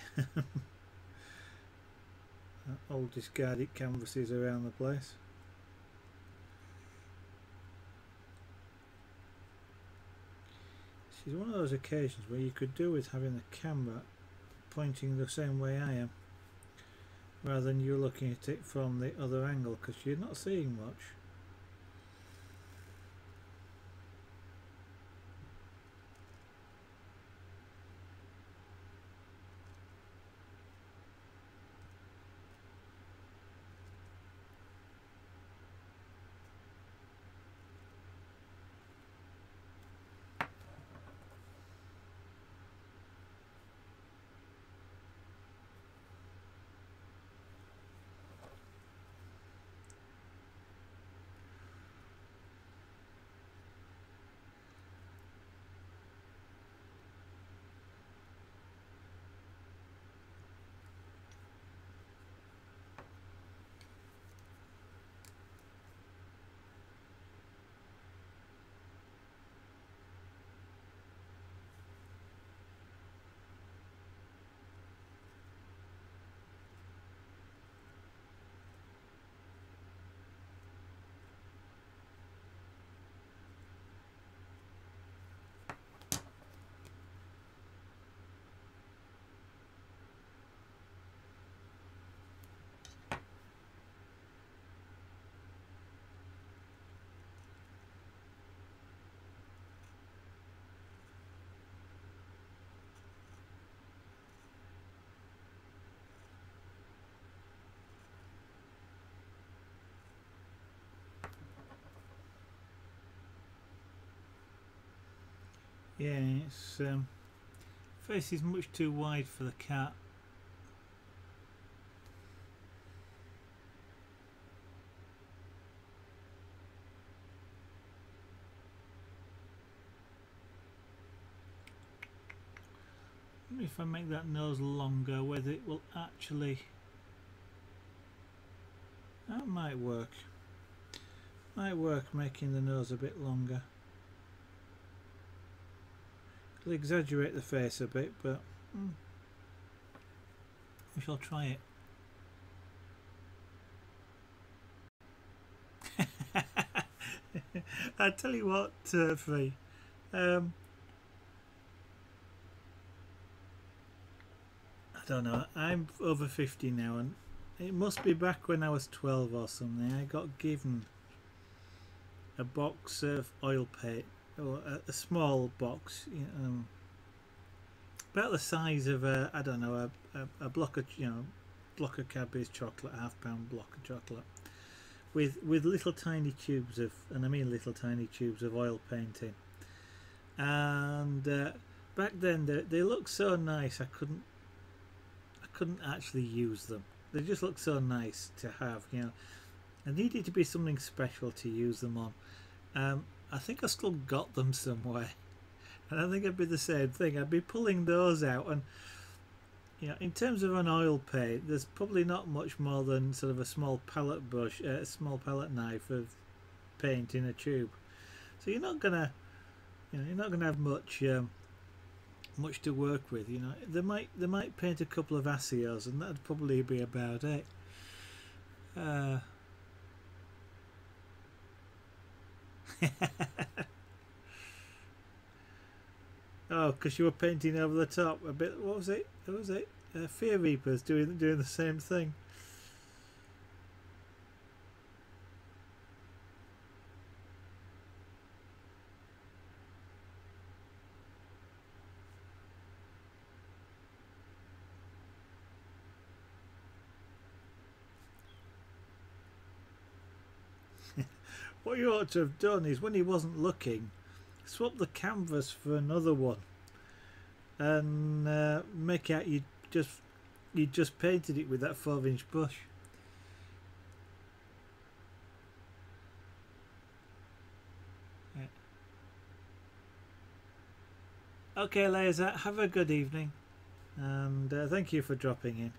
old discarded canvases around the place. This is one of those occasions where you could do with having the camera pointing the same way I am, rather than you looking at it from the other angle, because you're not seeing much. Yeah, its face is much too wide for the cat. If I make that nose longer, whether it will actually... That might work. Might work, making the nose a bit longer. It'll exaggerate the face a bit, but we shall try it. I tell you what, Free. don't know. I'm over 50 now, and it must be back when I was 12 or something. I got given a box of oil paint, or a small box, about the size of a, I don't know, a block of, block of Cadbury's chocolate, half-pound block of chocolate, with little tiny tubes of, and I mean little tiny tubes of oil painting. And back then they looked so nice. I couldn't actually use them. They just looked so nice to have. I needed to be something special to use them on. I think I still got them somewhere, and I think it'd be the same thing. I'd be pulling those out, and in terms of an oil paint, there's probably not much more than sort of a small palette brush, a small palette knife of paint in a tube. So you're not gonna have much much to work with. They might paint a couple of ASIOs, and that'd probably be about it. Oh, because you were painting over the top a bit. What was it? What was it? Fear Reapers doing the same thing. What you ought to have done is, when he wasn't looking, swap the canvas for another one, and make out you just painted it with that 12-inch brush. Yeah. Okay, Laser, have a good evening, and thank you for dropping in.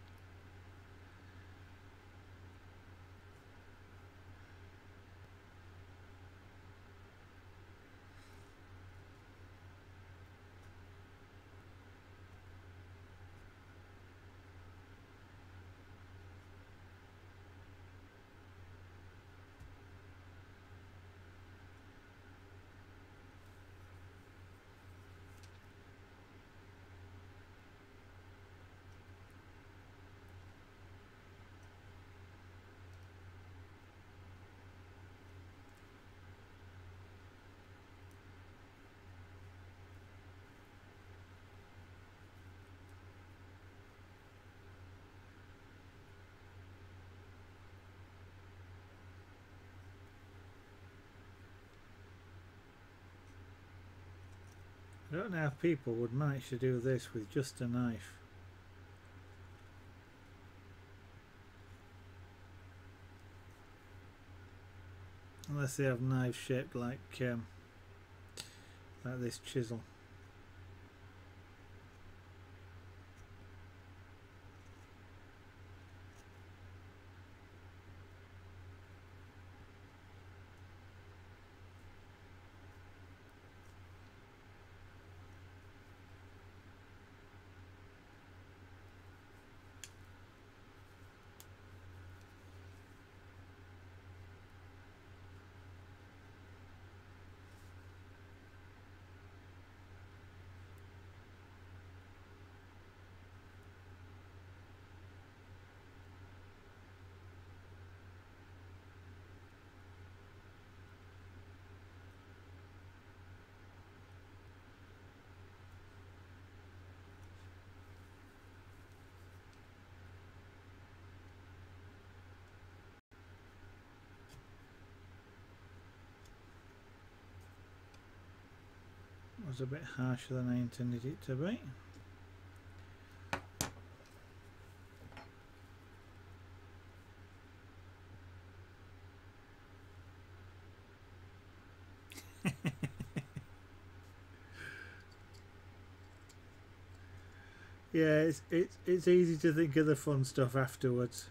I don't know how people would manage to do this with just a knife. Unless they have knives shaped like this chisel. Was a bit harsher than I intended it to be. Yeah, it's easy to think of the fun stuff afterwards.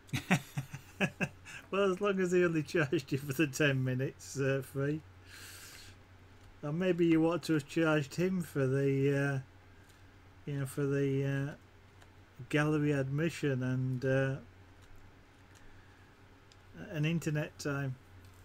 Well, as long as they only charged you for the 10 minutes free. Or maybe you want to have charged him for the, for the gallery admission and an internet time.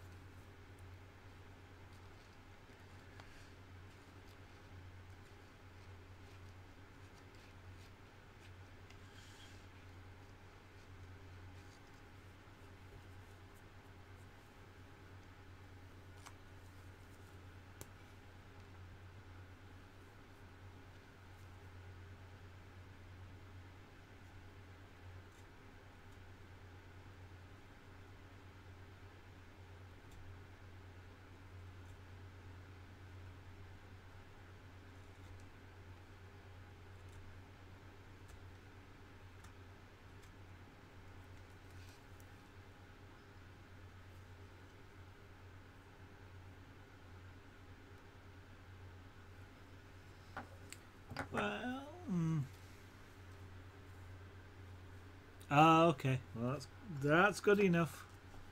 Well, okay. Well, that's good enough.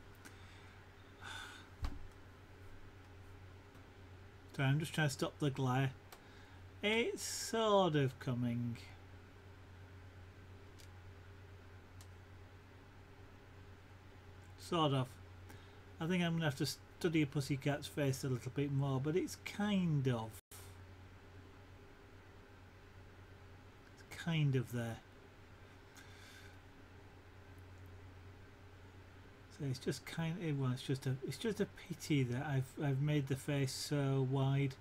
So I'm just trying to stop the glare. It's sort of coming. Sort of. I think I'm going to have to study a pussycat's face a little bit more, but it's kind of. It's kind of there. So it's just kind of, well, it's just a pity that I've made the face so wide.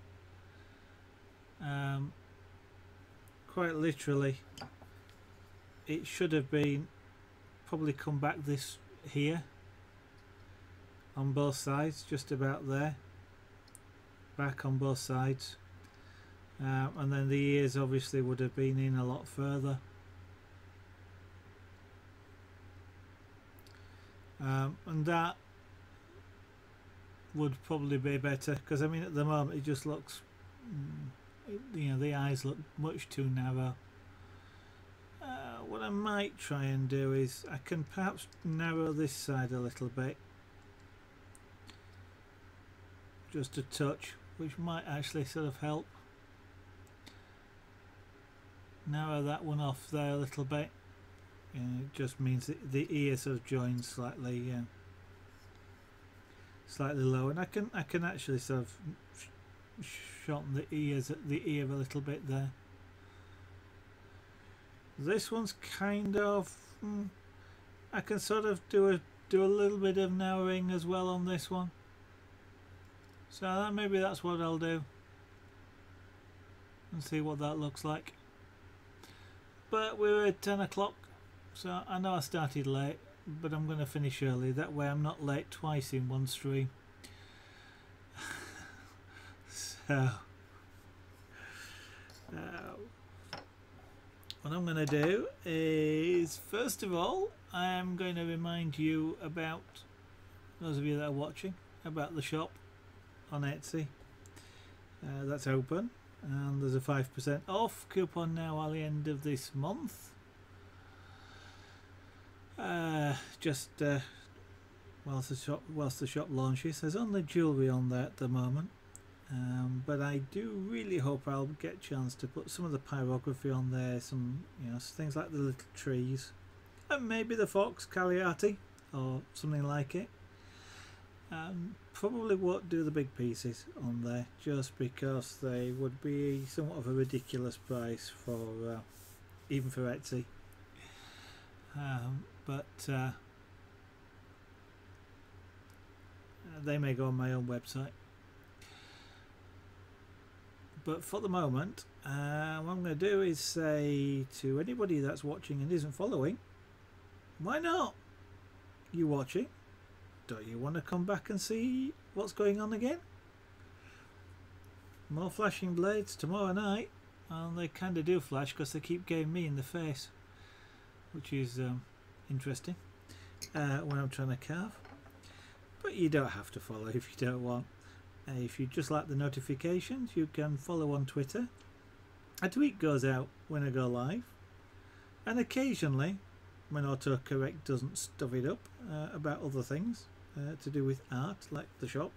Quite literally, it should have been probably come back this here on both sides, just about there, back on both sides, and then the ears obviously would have been in a lot further. And that would probably be better, because I mean at the moment it just looks, the eyes look much too narrow. What I might try and do is I can perhaps narrow this side a little bit, just a touch, which might actually sort of help narrow that one off there a little bit. It just means that the ear sort of joins slightly, slightly low, and I can actually sort of shorten the ear a little bit there. This one's kind of, I can sort of do a little bit of narrowing as well on this one. So maybe that's what I'll do, and see what that looks like. But we're at 10 o'clock. So I know I started late, but I'm going to finish early. That way I'm not late twice in one stream. So what I'm going to do is, first of all, I'm going to remind you about, those of you that are watching, about the shop on Etsy. That's open, and there's a 5% off coupon now at the end of this month. Just whilst the shop launches. There's only jewellery on there at the moment, but I do really hope I'll get a chance to put some of the pyrography on there, some things like the little trees, and maybe the fox Cagliati or something like it. Probably won't do the big pieces on there, just because they would be somewhat of a ridiculous price for even for Etsy. But they may go on my own website. But for the moment, what I'm going to do is say to anybody that's watching and isn't following, why not? You watching? Don't you want to come back and see what's going on again? More flashing blades tomorrow night. Well, they kind of do flash because they keep getting me in the face, which is interesting when I'm trying to carve. But you don't have to follow if you don't want. If you just like the notifications, you can follow on Twitter. A tweet goes out when I go live, and occasionally when autocorrect doesn't stuff it up about other things to do with art, like the shop.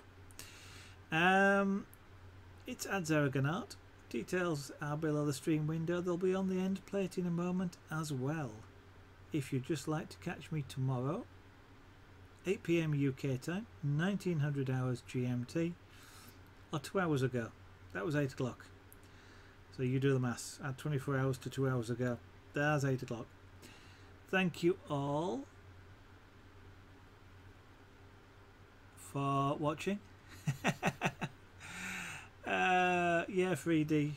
It's Adds Aragon Art. Details are below the stream window. They'll be on the end plate in a moment as well. If you'd just like to catch me tomorrow, 8 PM UK time, 1900 hours GMT, or 2 hours ago. That was 8 o'clock. So you do the maths. Add 24 hours to 2 hours ago. There's 8 o'clock. Thank you all for watching. Yeah, 3D.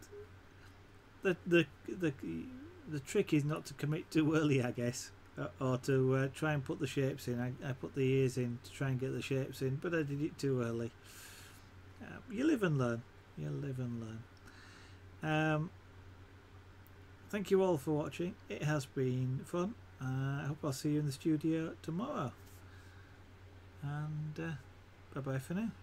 The trick is not to commit too early, I guess, or to try and put the shapes in. I put the ears in to try and get the shapes in, but I did it too early. You live and learn. You live and learn. Thank you all for watching. It has been fun. I hope I'll see you in the studio tomorrow. And bye bye for now.